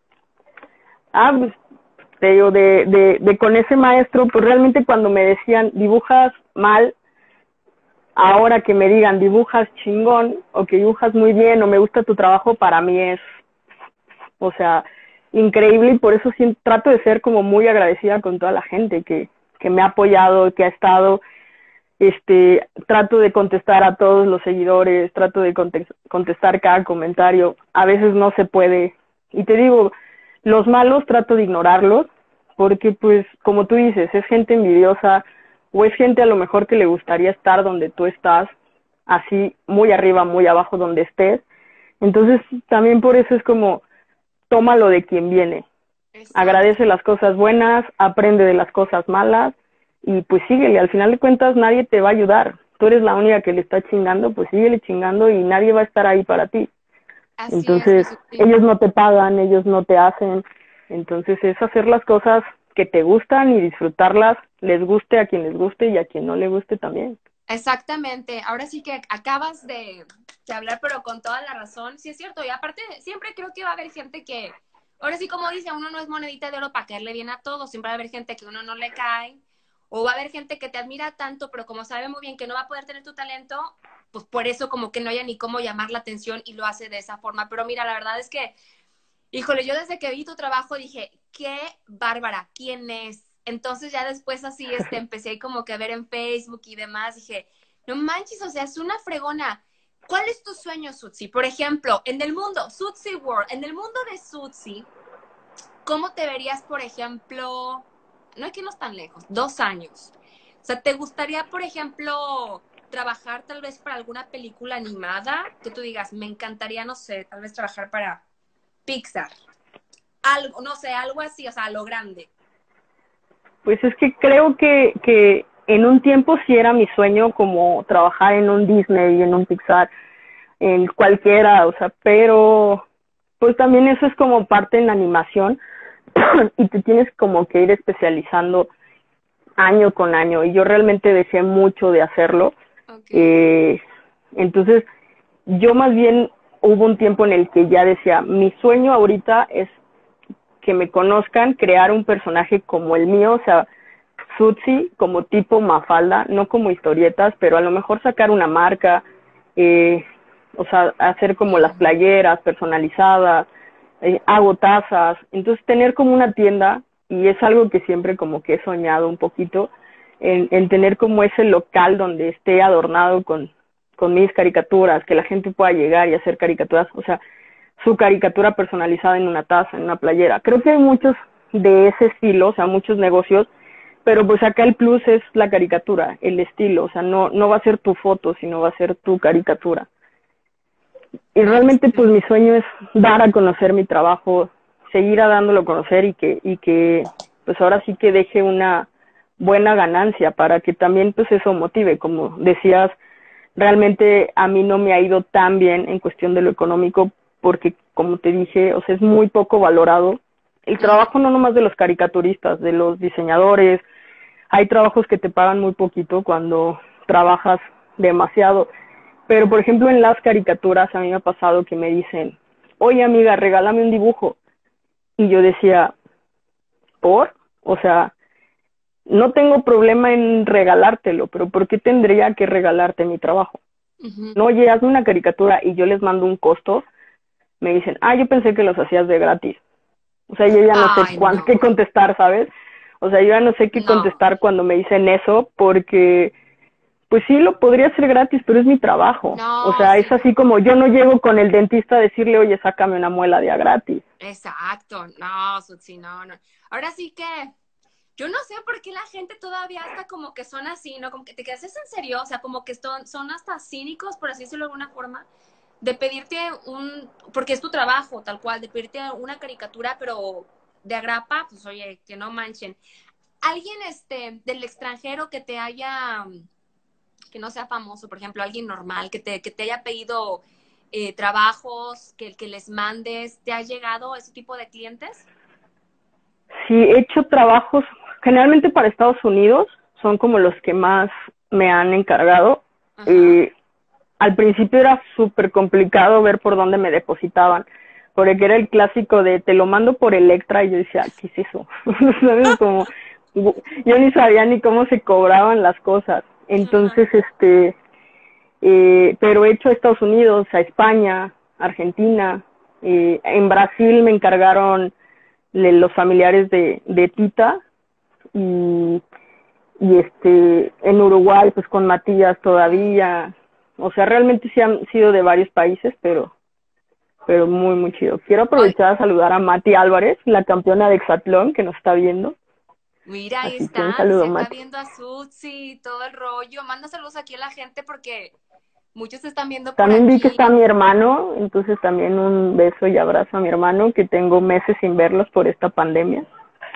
Ah, pues te digo, de, de, de con ese maestro, pues realmente cuando me decían, dibujas mal, ahora que me digan, dibujas chingón, o que dibujas muy bien, o me gusta tu trabajo, para mí es, o sea, increíble, y por eso sí, trato de ser como muy agradecida con toda la gente que, que me ha apoyado, que ha estado, este, trato de contestar a todos los seguidores, trato de contestar cada comentario, a veces no se puede, y te digo, los malos trato de ignorarlos, porque pues, como tú dices, es gente envidiosa, o es gente a lo mejor que le gustaría estar donde tú estás, así, muy arriba, muy abajo, donde estés, entonces también por eso es como, tómalo de quien viene, Exacto. agradece las cosas buenas, aprende de las cosas malas, y pues síguele, al final de cuentas nadie te va a ayudar, tú eres la única que le está chingando, pues síguele chingando y nadie va a estar ahí para ti. Así es, mi Entonces, Susi. ellos no te pagan, ellos no te hacen, Entonces es hacer las cosas que te gustan y disfrutarlas, les guste a quien les guste y a quien no le guste también. Exactamente. Ahora sí que acabas de, de hablar, pero con toda la razón. Sí es cierto. Y aparte, siempre creo que va a haber gente que, ahora sí como dice, uno no es monedita de oro para caerle bien a todos. Siempre va a haber gente que uno no le cae. O va a haber gente que te admira tanto, pero como sabe muy bien que no va a poder tener tu talento, pues por eso como que no haya ni cómo llamar la atención y lo hace de esa forma. Pero mira, la verdad es que, híjole, yo desde que vi tu trabajo dije, qué bárbara, ¿quién es? Entonces ya después así este, empecé como que a ver en Facebook y demás, dije, no manches, o sea, es una fregona. ¿Cuál es tu sueño, Sutsi? Por ejemplo, en el mundo, Sutsi World, en el mundo de Sutsi, ¿cómo te verías, por ejemplo, no hay que irnos tan lejos, dos años? O sea, ¿te gustaría, por ejemplo, trabajar tal vez para alguna película animada? Que tú digas, me encantaría, no sé, tal vez trabajar para Pixar. Algo, no sé, algo así, o sea, a lo grande. Pues es que creo que, que en un tiempo sí era mi sueño como trabajar en un Disney, en un Pixar, en cualquiera, o sea, pero pues también eso es como parte en la animación y te tienes como que ir especializando año con año y yo realmente dejé mucho de hacerlo. Okay. Eh, entonces, yo más bien hubo un tiempo en el que ya decía, mi sueño ahorita es que me conozcan, crear un personaje como el mío, o sea, Sutsi como tipo Mafalda, no como historietas, pero a lo mejor sacar una marca, eh, o sea, hacer como las playeras personalizadas, eh, hago tazas, entonces tener como una tienda, y es algo que siempre como que he soñado un poquito, en, en tener como ese local donde esté adornado con, con mis caricaturas, que la gente pueda llegar y hacer caricaturas, o sea, su caricatura personalizada en una taza, en una playera. Creo que hay muchos de ese estilo, o sea, muchos negocios, pero pues acá el plus es la caricatura, el estilo, o sea, no, no va a ser tu foto, sino va a ser tu caricatura. Y realmente pues mi sueño es dar a conocer mi trabajo, seguir a dándolo a conocer y que, y que pues ahora sí que deje una buena ganancia para que también pues eso motive, como decías, realmente a mí no me ha ido tan bien en cuestión de lo económico porque como te dije, o sea, es muy poco valorado el trabajo no nomás de los caricaturistas, de los diseñadores. Hay trabajos que te pagan muy poquito cuando trabajas demasiado. Pero, por ejemplo, en las caricaturas a mí me ha pasado que me dicen, oye, amiga, regálame un dibujo. Y yo decía, ¿por? O sea, no tengo problema en regalártelo, pero ¿por qué tendría que regalarte mi trabajo? Uh-huh. No, oye, hazme una caricatura y yo les mando un costo. Me dicen, ah, yo pensé que los hacías de gratis. O sea, yo ya no Ay, sé cuándo, no. qué contestar, ¿sabes? O sea, yo ya no sé qué no. contestar cuando me dicen eso, porque pues sí lo podría hacer gratis, pero es mi trabajo. No, o sea, sí. Es así como yo no llego con el dentista a decirle, oye, sácame una muela de a gratis. Exacto, no, Sutsi, no, no. Ahora sí que yo no sé por qué la gente todavía hasta como que son así, ¿no? Como que te quedas en serio, o sea, como que son, son hasta cínicos, por así decirlo de alguna forma, de pedirte un, porque es tu trabajo, tal cual, de pedirte una caricatura, pero de agrapa, pues oye, que no manchen. Alguien este, del extranjero que te haya, que no sea famoso, por ejemplo, alguien normal, que te, que te haya pedido eh, trabajos, que, que les mandes, ¿te ha llegado ese tipo de clientes? Sí, he hecho trabajos generalmente para Estados Unidos, son como los que más me han encargado. Eh, al principio era súper complicado ver por dónde me depositaban, porque era el clásico de te lo mando por Electra y yo decía, ¿qué es eso? ¿Sabes? Como, yo ni sabía ni cómo se cobraban las cosas. Entonces, uh-huh. este, eh, pero he hecho a Estados Unidos, a España, Argentina, eh, en Brasil me encargaron de los familiares de, de Tita y, y este, en Uruguay pues con Matías todavía, o sea, realmente sí han sido de varios países, pero pero muy, muy chido. Quiero aprovechar a saludar a Mati Álvarez, la campeona de hexatlón que nos está viendo. Mira, ahí Así está, que un saludo, se está Mati. viendo a Sutsi, todo el rollo. Manda saludos aquí a la gente porque muchos se están viendo por También aquí. vi que está mi hermano, entonces también un beso y abrazo a mi hermano, que tengo meses sin verlos por esta pandemia.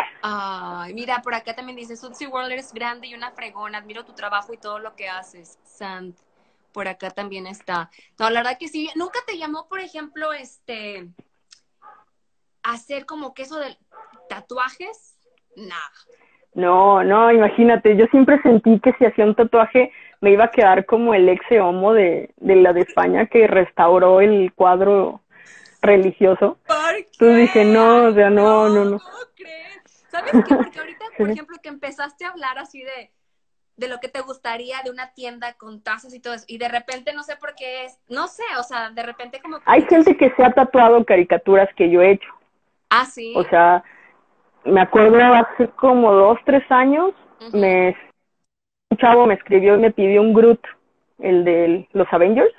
Ay, mira, por acá también dice, Sutsi World eres grande y una fregona, admiro tu trabajo y todo lo que haces. Sant, por acá también está. No, la verdad que sí, nunca te llamó, por ejemplo, este, hacer como que eso del, ¿Tatuajes? Nada. No, no, imagínate, yo siempre sentí que si hacía un tatuaje me iba a quedar como el ex homo de, de la de España que restauró el cuadro religioso. ¿Por Entonces qué? dije, no, o Ay, sea, no, no, no, no. ¿cómo crees? ¿Sabes qué? Porque ahorita, por ejemplo, que empezaste a hablar así de, de lo que te gustaría de una tienda con tazas y todo eso, y de repente no sé por qué es, no sé, o sea, de repente como que Hay me gente que se ha tatuado caricaturas que yo he hecho. Ah, O ¿sí? sea, me acuerdo hace como dos, tres años, Uh-huh. me, un chavo me escribió y me pidió un Groot, el de los Avengers,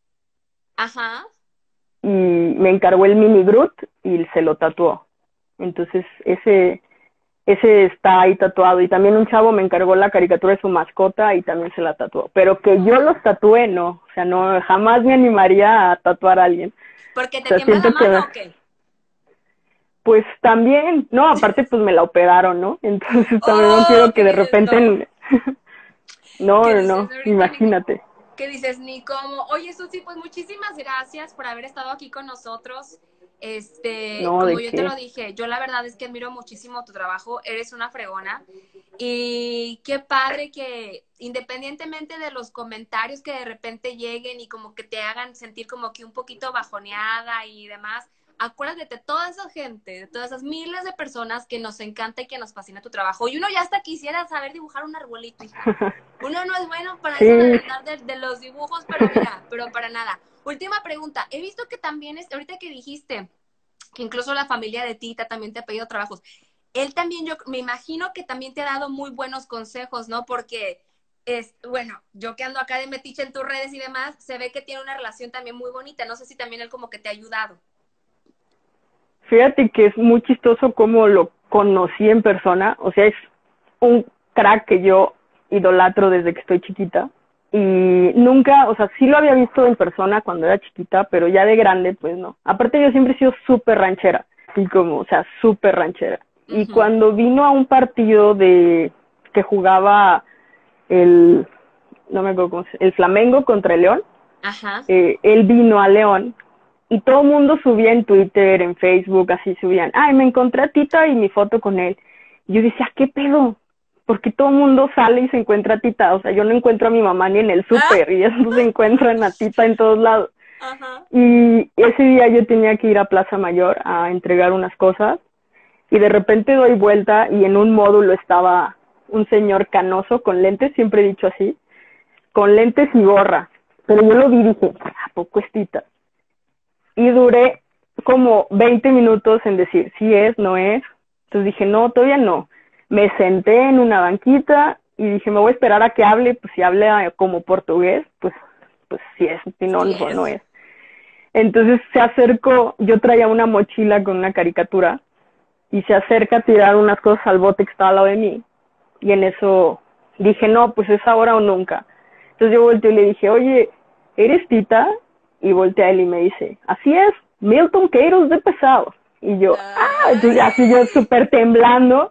Ajá. y me encargó el mini Groot y se lo tatuó. Entonces, ese ese está ahí tatuado. Y también un chavo me encargó la caricatura de su mascota y también se la tatuó. Pero que yo los tatué, no. O sea, no, jamás me animaría a tatuar a alguien. ¿Porque O te sea, tiembla la siento que, mano o qué? pues también, no, aparte pues me la operaron, ¿no? Entonces también no Oh, quiero ¿qué que de dices? No. repente, no, ¿Qué no, dices no, ahorita? Ni, imagínate. ¿qué dices? Ni cómo. Oye, Susi, pues muchísimas gracias por haber estado aquí con nosotros. Este, No, como ¿de yo te lo qué? dije, yo la verdad es que admiro muchísimo tu trabajo, eres una fregona. Y qué padre que independientemente de los comentarios que de repente lleguen y como que te hagan sentir como que un poquito bajoneada y demás, acuérdate de toda esa gente, de todas esas miles de personas que nos encanta y que nos fascina tu trabajo. Y uno ya hasta quisiera saber dibujar un arbolito, hija. Uno no es bueno para eso de Sí. andar de, de los dibujos, pero mira, pero para nada. Última pregunta. He visto que también, es, ahorita que dijiste, que incluso la familia de Tita también te ha pedido trabajos. Él también, yo me imagino que también te ha dado muy buenos consejos, ¿no? Porque es, bueno, yo que ando acá de metiche en tus redes y demás, se ve que tiene una relación también muy bonita. No sé si también él como que te ha ayudado. Fíjate que es muy chistoso cómo lo conocí en persona. O sea, es un crack que yo idolatro desde que estoy chiquita. Y nunca, o sea, sí lo había visto en persona cuando era chiquita, pero ya de grande, pues no. Aparte yo siempre he sido súper ranchera, así como, o sea, súper ranchera. Y Uh-huh. cuando vino a un partido de que jugaba el, no me acuerdo cómo se, el Flamengo contra el León, Ajá. eh, él vino a León y todo el mundo subía en Twitter, en Facebook, así subían, ay, me encontré a Tita y mi foto con él. Y yo decía, ¿qué pedo? Porque todo el mundo sale y se encuentra a Tita, o sea, yo no encuentro a mi mamá ni en el ¿Ah? súper y ellos se encuentran a Tita en todos lados. Ajá. Y ese día yo tenía que ir a Plaza Mayor a entregar unas cosas y de repente doy vuelta y en un módulo estaba un señor canoso con lentes, siempre he dicho así, con lentes y gorra. Pero yo lo vi y dije, ¿a poco es Tita? Y duré como veinte minutos en decir, sí es, no es. Entonces dije, no, todavía no. Me senté en una banquita y dije, me voy a esperar a que hable, pues si habla como portugués, pues, pues sí es, si no, Sí no, no es. es. Entonces se acercó, yo traía una mochila con una caricatura y se acerca a tirar unas cosas al bote que estaba al lado de mí. Y en eso dije, no, pues es ahora o nunca. Entonces yo volteé y le dije, oye, ¿eres Tita? Y volteé a él y me dice, así es, Milton Queiroz de Pesado. Y yo, ah, entonces así yo Ay. súper temblando.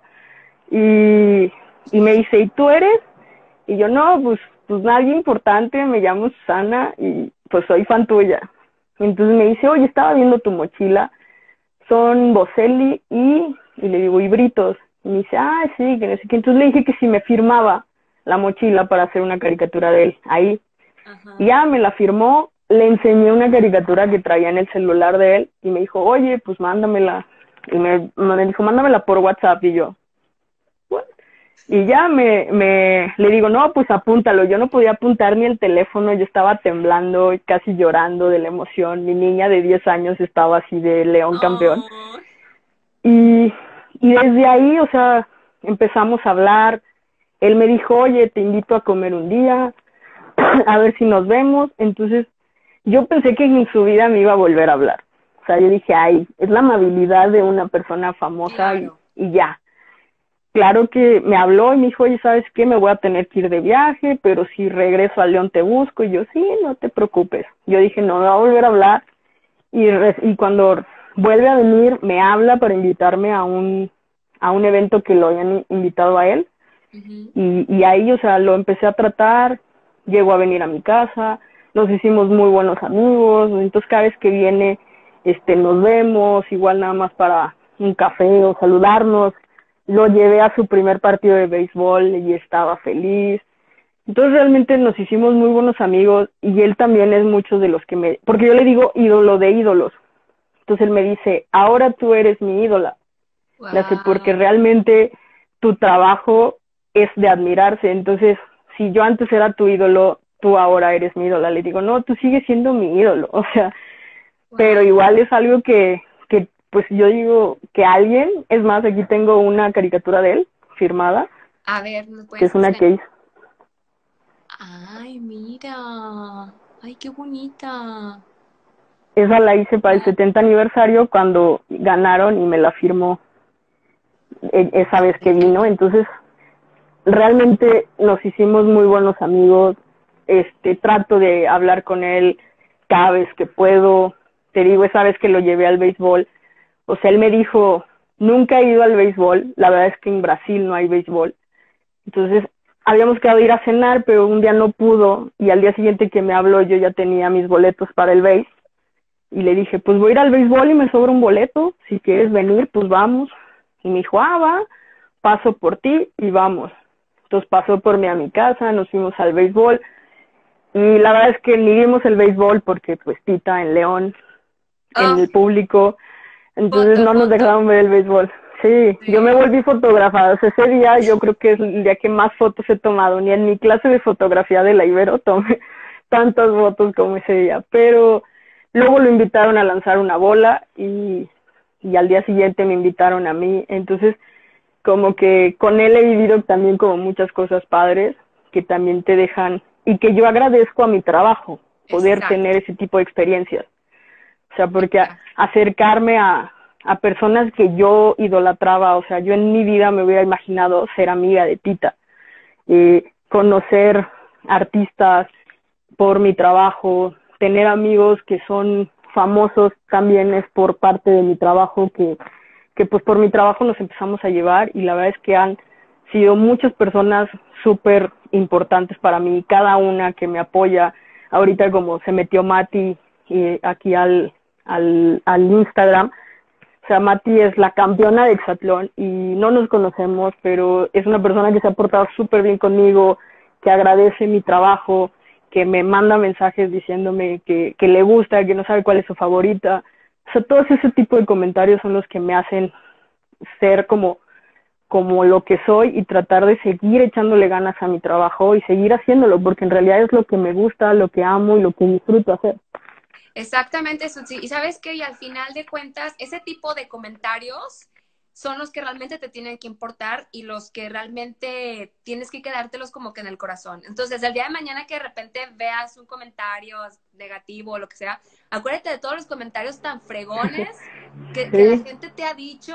Y, y me dice, ¿y tú eres? Y yo, no, pues, pues nadie importante, me llamo Susana y pues soy fan tuya. Entonces me dice, oye, estaba viendo tu mochila, son Boselli y, y le digo, y Britos. Y me dice, ah, sí, que no sé qué. Entonces le dije que si me firmaba la mochila para hacer una caricatura de él, ahí. Ajá. Y ya me la firmó, le enseñé una caricatura que traía en el celular de él y me dijo, oye, pues mándamela. Y me, me dijo, mándamela por WhatsApp. Y yo, ¿what? Y ya me, me, le digo, no, pues apúntalo. Yo no podía apuntar ni el teléfono, yo estaba temblando y casi llorando de la emoción. Mi niña de diez años estaba así de León campeón. Oh. Y, y desde ahí, o sea, empezamos a hablar. Él me dijo, oye, te invito a comer un día, a ver si nos vemos. Entonces, yo pensé que en su vida me iba a volver a hablar. O sea, yo dije, ay, es la amabilidad de una persona famosa y, Claro. y ya. Claro que me habló y me dijo, oye, ¿sabes qué? Me voy a tener que ir de viaje, pero si regreso a León te busco. Y yo, sí, no te preocupes. Yo dije, no, me va a volver a hablar. Y, y cuando vuelve a venir, me habla para invitarme a un, a un evento que lo habían invitado a él. Uh-huh. Y, y ahí, o sea, lo empecé a tratar, llegó a venir a mi casa, nos hicimos muy buenos amigos, entonces cada vez que viene, este, nos vemos, igual nada más para, un café o saludarnos. Lo llevé a su primer partido de béisbol y estaba feliz. Entonces realmente nos hicimos muy buenos amigos y él también es muchos de los que me... Porque yo le digo ídolo de ídolos. Entonces él me dice, ahora tú eres mi ídola. Wow. La sé porque realmente tu trabajo es de admirarse. Entonces, si yo antes era tu ídolo, tú ahora eres mi ídola. Le digo, no, tú sigues siendo mi ídolo. O sea, wow. Pero igual es algo que, que, pues yo digo que alguien, es más, aquí tengo una caricatura de él, firmada. A ver, ¿me puedes que es una enseñar? case. Ay, mira. Ay, qué bonita. Esa la hice para el setenta aniversario cuando ganaron y me la firmó esa vez que vino. Entonces, realmente nos hicimos muy buenos amigos. Este, trato de hablar con él cada vez que puedo. Te digo, esa vez que lo llevé al béisbol, o sea, él me dijo, nunca he ido al béisbol, la verdad es que en Brasil no hay béisbol. Entonces, habíamos quedado ir a cenar, pero un día no pudo, y al día siguiente que me habló yo ya tenía mis boletos para el béis, y le dije, pues voy a ir al béisbol y me sobra un boleto, si quieres venir, pues vamos. Y me dijo, ah, va, paso por ti y vamos. Entonces pasó por mí a mi casa, nos fuimos al béisbol, y la verdad es que ni vimos el béisbol porque pues Tita en León, oh. en el público, entonces foto, no nos foto. dejaron ver el béisbol. Sí, sí, yo me volví fotógrafa. O sea, ese día yo creo que es el día que más fotos he tomado. Ni en mi clase de fotografía de la Ibero tomé tantas fotos como ese día. Pero luego lo invitaron a lanzar una bola y, y al día siguiente me invitaron a mí. Entonces, como que con él he vivido también como muchas cosas padres que también te dejan y que yo agradezco a mi trabajo, poder Exacto. tener ese tipo de experiencias. O sea, porque a, acercarme a, a personas que yo idolatraba, o sea, yo en mi vida me hubiera imaginado ser amiga de Tita, eh, conocer artistas por mi trabajo, tener amigos que son famosos también es por parte de mi trabajo, que, que pues por mi trabajo nos empezamos a llevar y la verdad es que han sido muchas personas súper importantes para mí, cada una que me apoya. Ahorita como se metió Mati eh, aquí al Al, al Instagram, o sea, Mati es la campeona de hexatlón y no nos conocemos, pero es una persona que se ha portado súper bien conmigo, que agradece mi trabajo, que me manda mensajes diciéndome que, que le gusta, que no sabe cuál es su favorita. O sea, todos ese tipo de comentarios son los que me hacen ser como, como lo que soy y tratar de seguir echándole ganas a mi trabajo y seguir haciéndolo, porque en realidad es lo que me gusta, lo que amo y lo que disfruto hacer. Exactamente, Susi. Y sabes que al final de cuentas, ese tipo de comentarios son los que realmente te tienen que importar y los que realmente tienes que quedártelos como que en el corazón. Entonces, el día de mañana que de repente veas un comentario negativo o lo que sea, acuérdate de todos los comentarios tan fregones que, que la gente te ha dicho,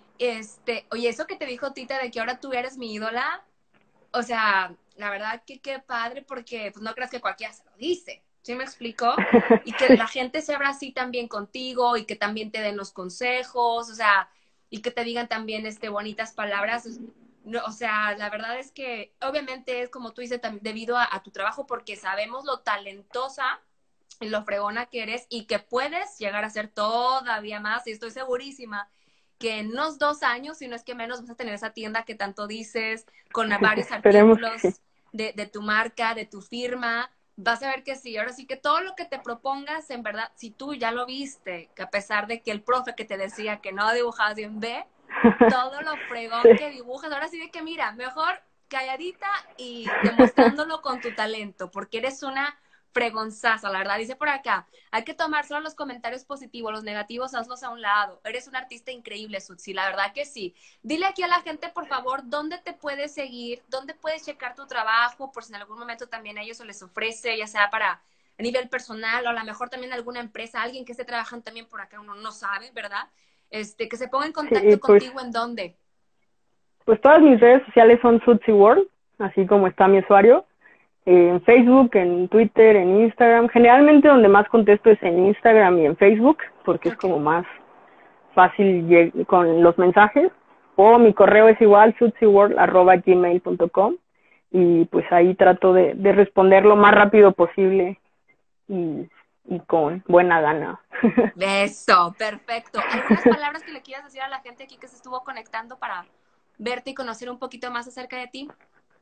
este, oye, eso que te dijo Tita de que ahora tú eres mi ídola, o sea, la verdad que qué padre, porque pues no creas que cualquiera se lo dice. ¿Sí me explico? Y que la gente se abra así también contigo y que también te den los consejos, o sea, y que te digan también este, bonitas palabras. No, o sea, la verdad es que obviamente es como tú dices, debido a, a tu trabajo, porque sabemos lo talentosa y lo fregona que eres y que puedes llegar a ser todavía más, y estoy segurísima que en unos dos años, si no es que menos, vas a tener esa tienda que tanto dices, con varios artículos de, de tu marca, de tu firma. Vas a ver que sí, ahora sí que todo lo que te propongas, en verdad, si tú ya lo viste, que a pesar de que el profe que te decía que no dibujabas bien ve, todo lo fregón sí. que dibujas, ahora sí de que mira, mejor calladita y demostrándolo con tu talento, porque eres una fregonzaza, la verdad. Dice por acá, hay que tomar solo los comentarios positivos, los negativos hazlos a un lado. Eres un artista increíble, Sutsi, la verdad que sí. Dile aquí a la gente, por favor, dónde te puedes seguir, dónde puedes checar tu trabajo, por si en algún momento también a ellos se les ofrece, ya sea para a nivel personal o a lo mejor también alguna empresa, alguien que esté trabajando también por acá, uno no sabe, ¿verdad? Este, que se ponga en contacto sí, pues, contigo, ¿en dónde? Pues todas mis redes sociales son Sutsi World, así como está mi usuario. En Facebook, en Twitter, en Instagram. Generalmente donde más contesto es en Instagram y en Facebook, porque okay. es como más fácil con los mensajes. O mi correo es igual, sutsiworld arroba gmail punto com. Y pues ahí trato de, de responder lo más rápido posible y, y con buena gana. Eso, perfecto. ¿Algunas palabras que le quieras decir a la gente aquí que se estuvo conectando para verte y conocer un poquito más acerca de ti?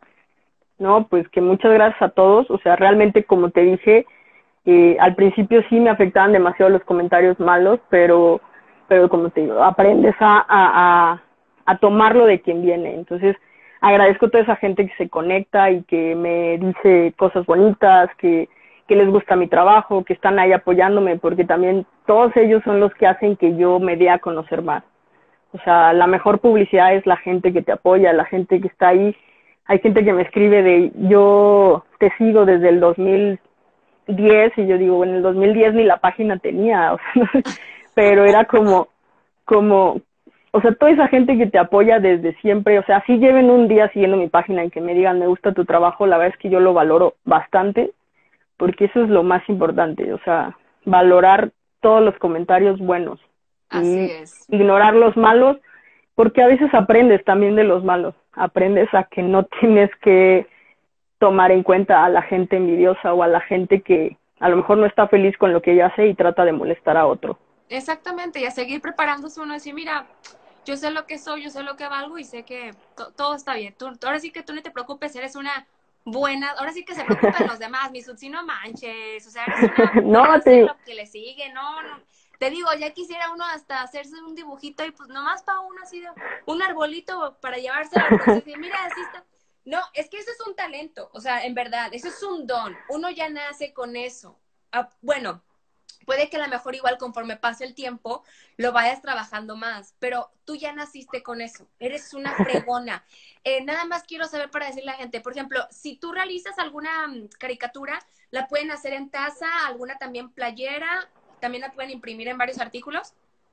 No, pues que muchas gracias a todos. O sea, realmente, como te dije, eh, al principio sí me afectaban demasiado los comentarios malos, pero, pero como te digo, aprendes a, a, a, a tomarlo de quien viene. Entonces, agradezco a toda esa gente que se conecta y que me dice cosas bonitas, que, que les gusta mi trabajo, que están ahí apoyándome, porque también todos ellos son los que hacen que yo me dé a conocer más. O sea, la mejor publicidad es la gente que te apoya, la gente que está ahí. Hay gente que me escribe de, yo te sigo desde el dos mil diez, y yo digo, en el dos mil diez ni la página tenía, o sea, pero era como, como, o sea, toda esa gente que te apoya desde siempre, o sea, si lleven un día siguiendo mi página y que me digan, me gusta tu trabajo, la verdad es que yo lo valoro bastante, porque eso es lo más importante, o sea, valorar todos los comentarios buenos Así y es. ignorar los malos, porque a veces aprendes también de los malos, aprendes a que no tienes que tomar en cuenta a la gente envidiosa o a la gente que a lo mejor no está feliz con lo que ella hace y trata de molestar a otro. Exactamente, y a seguir preparándose uno, decir, mira, yo sé lo que soy, yo sé lo que valgo y sé que to todo está bien. Tú, ahora sí que tú no te preocupes, eres una buena, ahora sí que se preocupen los demás, mi Sutsi, no manches, o sea, eres una No, buena, sé te lo que le sigue, no, no, te digo, ya quisiera uno hasta hacerse un dibujito y pues nomás para uno así de un arbolito para llevárselo al proceso y mira, así está. No, es que eso es un talento, o sea, en verdad, eso es un don, uno ya nace con eso. Ah, bueno, puede que a lo mejor igual conforme pase el tiempo lo vayas trabajando más, pero tú ya naciste con eso, eres una fregona. Eh, nada más quiero saber para decirle a la gente, por ejemplo, si tú realizas alguna um, caricatura, la pueden hacer en taza, alguna también playera, también la pueden imprimir en varios artículos.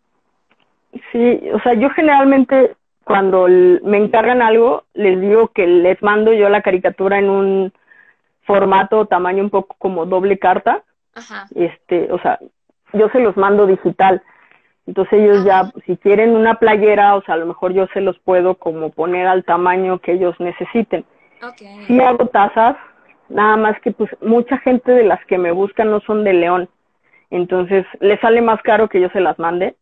Sí, o sea, yo generalmente cuando me encargan algo, les digo que les mando yo la caricatura en un formato, tamaño un poco como doble carta. Ajá. Este, o sea, yo se los mando digital. Entonces ellos Ah, ya, si quieren una playera, o sea, a lo mejor yo se los puedo como poner al tamaño que ellos necesiten. ok. Sí hago tazas, nada más que pues mucha gente de las que me buscan no son de León. Entonces les sale más caro que yo se las mande.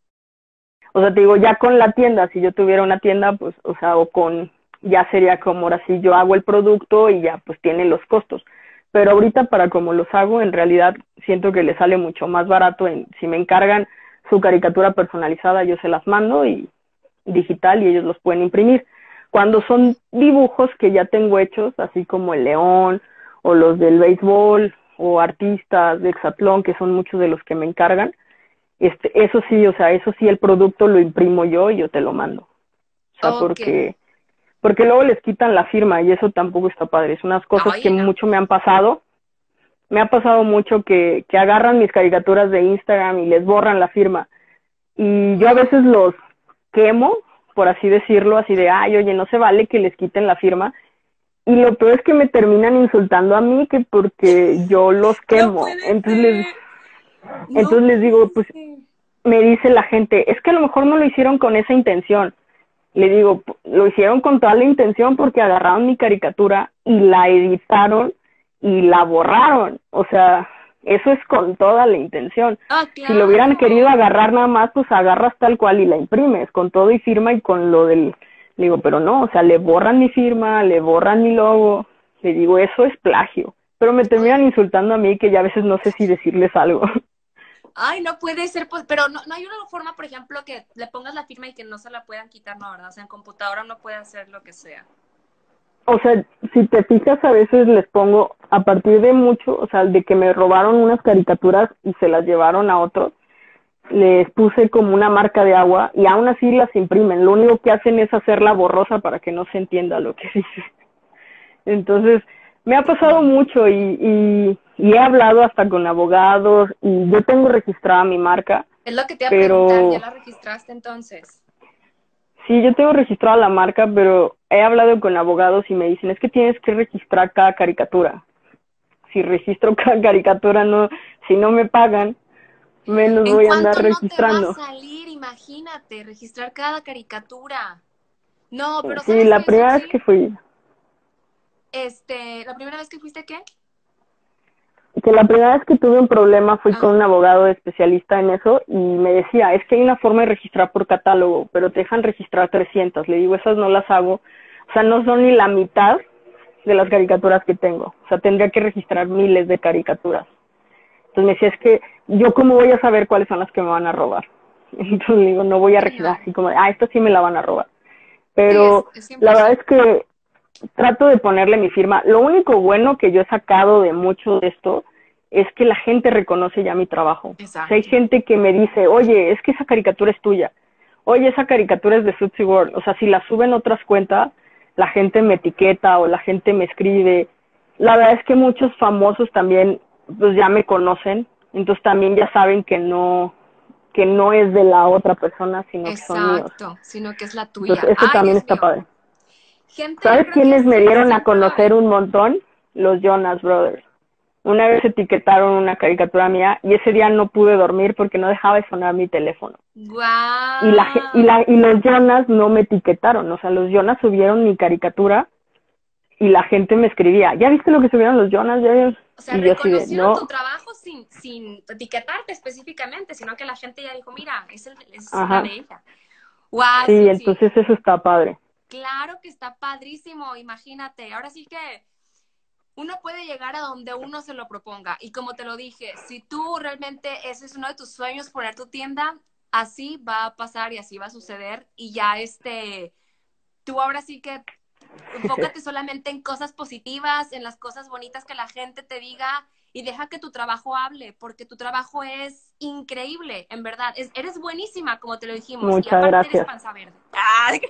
O sea, te digo, ya con la tienda, si yo tuviera una tienda, pues, o sea, o con, ya sería como ahora sí, yo hago el producto y ya pues tiene los costos. Pero ahorita para como los hago, en realidad siento que les sale mucho más barato. En, si me encargan su caricatura personalizada, yo se las mando y digital y ellos los pueden imprimir. Cuando son dibujos que ya tengo hechos, así como el león o los del béisbol o artistas de hexatlón, que son muchos de los que me encargan, este, eso sí, o sea, eso sí, el producto lo imprimo yo y yo te lo mando. O sea, Ok. porque, porque luego les quitan la firma y eso tampoco está padre. Es unas cosas que Oye, no. mucho me han pasado. Me ha pasado mucho que, que agarran mis caricaturas de Instagram y les borran la firma. Y yo a veces los quemo, por así decirlo, así de, ay, oye, no se vale que les quiten la firma. Y lo peor es que me terminan insultando a mí que porque yo los No quemo. puede Entonces les, ser. No entonces les puede digo, pues ser. me dice la gente, es que a lo mejor no lo hicieron con esa intención. Le digo, lo hicieron con toda la intención porque agarraron mi caricatura y la editaron y la borraron. O sea, eso es con toda la intención. Ah, Si lo hubieran querido claro. agarrar nada más, pues agarras tal cual y la imprimes, con todo y firma y con lo del... Le digo, pero no, o sea, le borran mi firma, le borran mi logo. Le digo, eso es plagio. Pero me terminan Oye, insultando a mí que ya a veces no sé si decirles algo. ay, no puede ser, pues, pero no, no hay una forma, por ejemplo, que le pongas la firma y que no se la puedan quitar, no, ¿verdad? O sea, en computadora no puede hacer lo que sea. O sea, si te fijas, a veces les pongo, a partir de mucho, o sea, de que me robaron unas caricaturas y se las llevaron a otros, les puse como una marca de agua y aún así las imprimen. Lo único que hacen es hacerla borrosa para que no se entienda lo que dice. Entonces, me ha pasado No. mucho y, y, y he hablado hasta con abogados y yo tengo registrada mi marca, Es lo que te iba a preguntar, ¿ya pero la registraste entonces? sí, yo tengo registrada la marca, pero he hablado con abogados y me dicen, es que tienes que registrar cada caricatura. Si registro cada caricatura, no, si no me pagan, menos ¿En voy a andar cuánto no te va a registrando. salir? Imagínate, registrar cada caricatura. No, pero Sí, ¿sabes la qué, primera vez Sutsi? que fui, Este, ¿la primera vez que fuiste qué? que la primera vez que tuve un problema fui Ah, con un abogado especialista en eso y me decía, es que hay una forma de registrar por catálogo, pero te dejan registrar trescientas. Le digo, esas no las hago. O sea, no son ni la mitad de las caricaturas que tengo. O sea, tendría que registrar miles de caricaturas. Entonces me decía, es que yo cómo voy a saber cuáles son las que me van a robar. Entonces le digo, no voy a sí, registrar no. así como, de, ah, esta sí me la van a robar. Sí, es, Pero es la verdad cien por ciento. es que trato de ponerle mi firma. Lo único bueno que yo he sacado de mucho de esto es que la gente reconoce ya mi trabajo. O sea, hay Exacto. gente que me dice, oye, es que esa caricatura es tuya. Oye, esa caricatura es de Tootsie World. O sea, si la suben otras cuentas, la gente me etiqueta o la gente me escribe. La verdad es que muchos famosos también, pues ya me conocen. Entonces también ya saben que no, que no es de la otra persona, sino que son míos. Exacto, sino que es la Entonces tuya. eso Ay, también Dios está mío. padre. Gente, yo ¿Sabes creo que quiénes me sí, dieron a siempre va a conocer haber. un montón? Los Jonas Brothers. Una vez etiquetaron una caricatura mía y ese día no pude dormir porque no dejaba de sonar mi teléfono. Y, la, y, Guau. la, y los Jonas no me etiquetaron, o sea, los Jonas subieron mi caricatura y la gente me escribía, ¿ya viste lo que subieron los Jonas? ¿Ya? O sea, Y yo así de, reconocieron tu no, trabajo sin, sin etiquetarte específicamente, sino que la gente ya dijo, mira, es, el- es la de ajá, ella. Wow, sí, Susi. entonces eso está padre. Claro que está padrísimo, imagínate. Ahora sí que uno puede llegar a donde uno se lo proponga. Y como te lo dije, si tú realmente ese es uno de tus sueños, poner tu tienda, así va a pasar y así va a suceder. Y ya este, tú ahora sí que enfócate solamente en cosas positivas, en las cosas bonitas que la gente te diga y deja que tu trabajo hable, porque tu trabajo es increíble, en verdad. Es, eres buenísima, como te lo dijimos, y Muchas aparte eres gracias. panza verde. ¡Ay!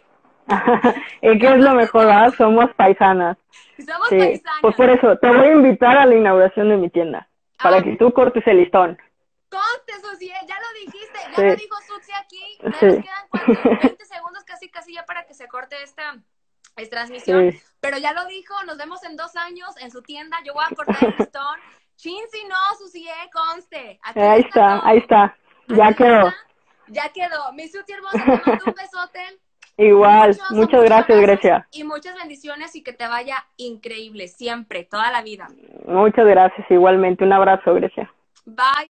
¿Y Y qué es lo aparte mejor? somos, ¿Verdad? Somos paisanas. somos Sí, pues paisanas. por eso, te voy a invitar a la inauguración de mi tienda, para Ah, que tú cortes el listón. conste, Susi, ¿eh? Ya lo dijiste, ya lo Sí, dijo Susi aquí. Nada más sí, quedan cuántos, veinte segundos casi, casi ya para que se corte esta, esta transmisión. sí. Pero ya lo dijo, nos vemos en dos años en su tienda. Yo voy a cortar el listón. Chin, si no, Susi, ¿eh? Conste. Aquí ya Ahí está está, ahí todo. está. Ya Aquí ya está. quedó. Ya quedó. Mi Susi hermosa, te mando un besote. Igual. Muchos, Muchas muchos gracias, abrazos Grecia. y muchas bendiciones y que te vaya increíble siempre, toda la vida. Muchas gracias, igualmente. Un abrazo, Grecia. Bye.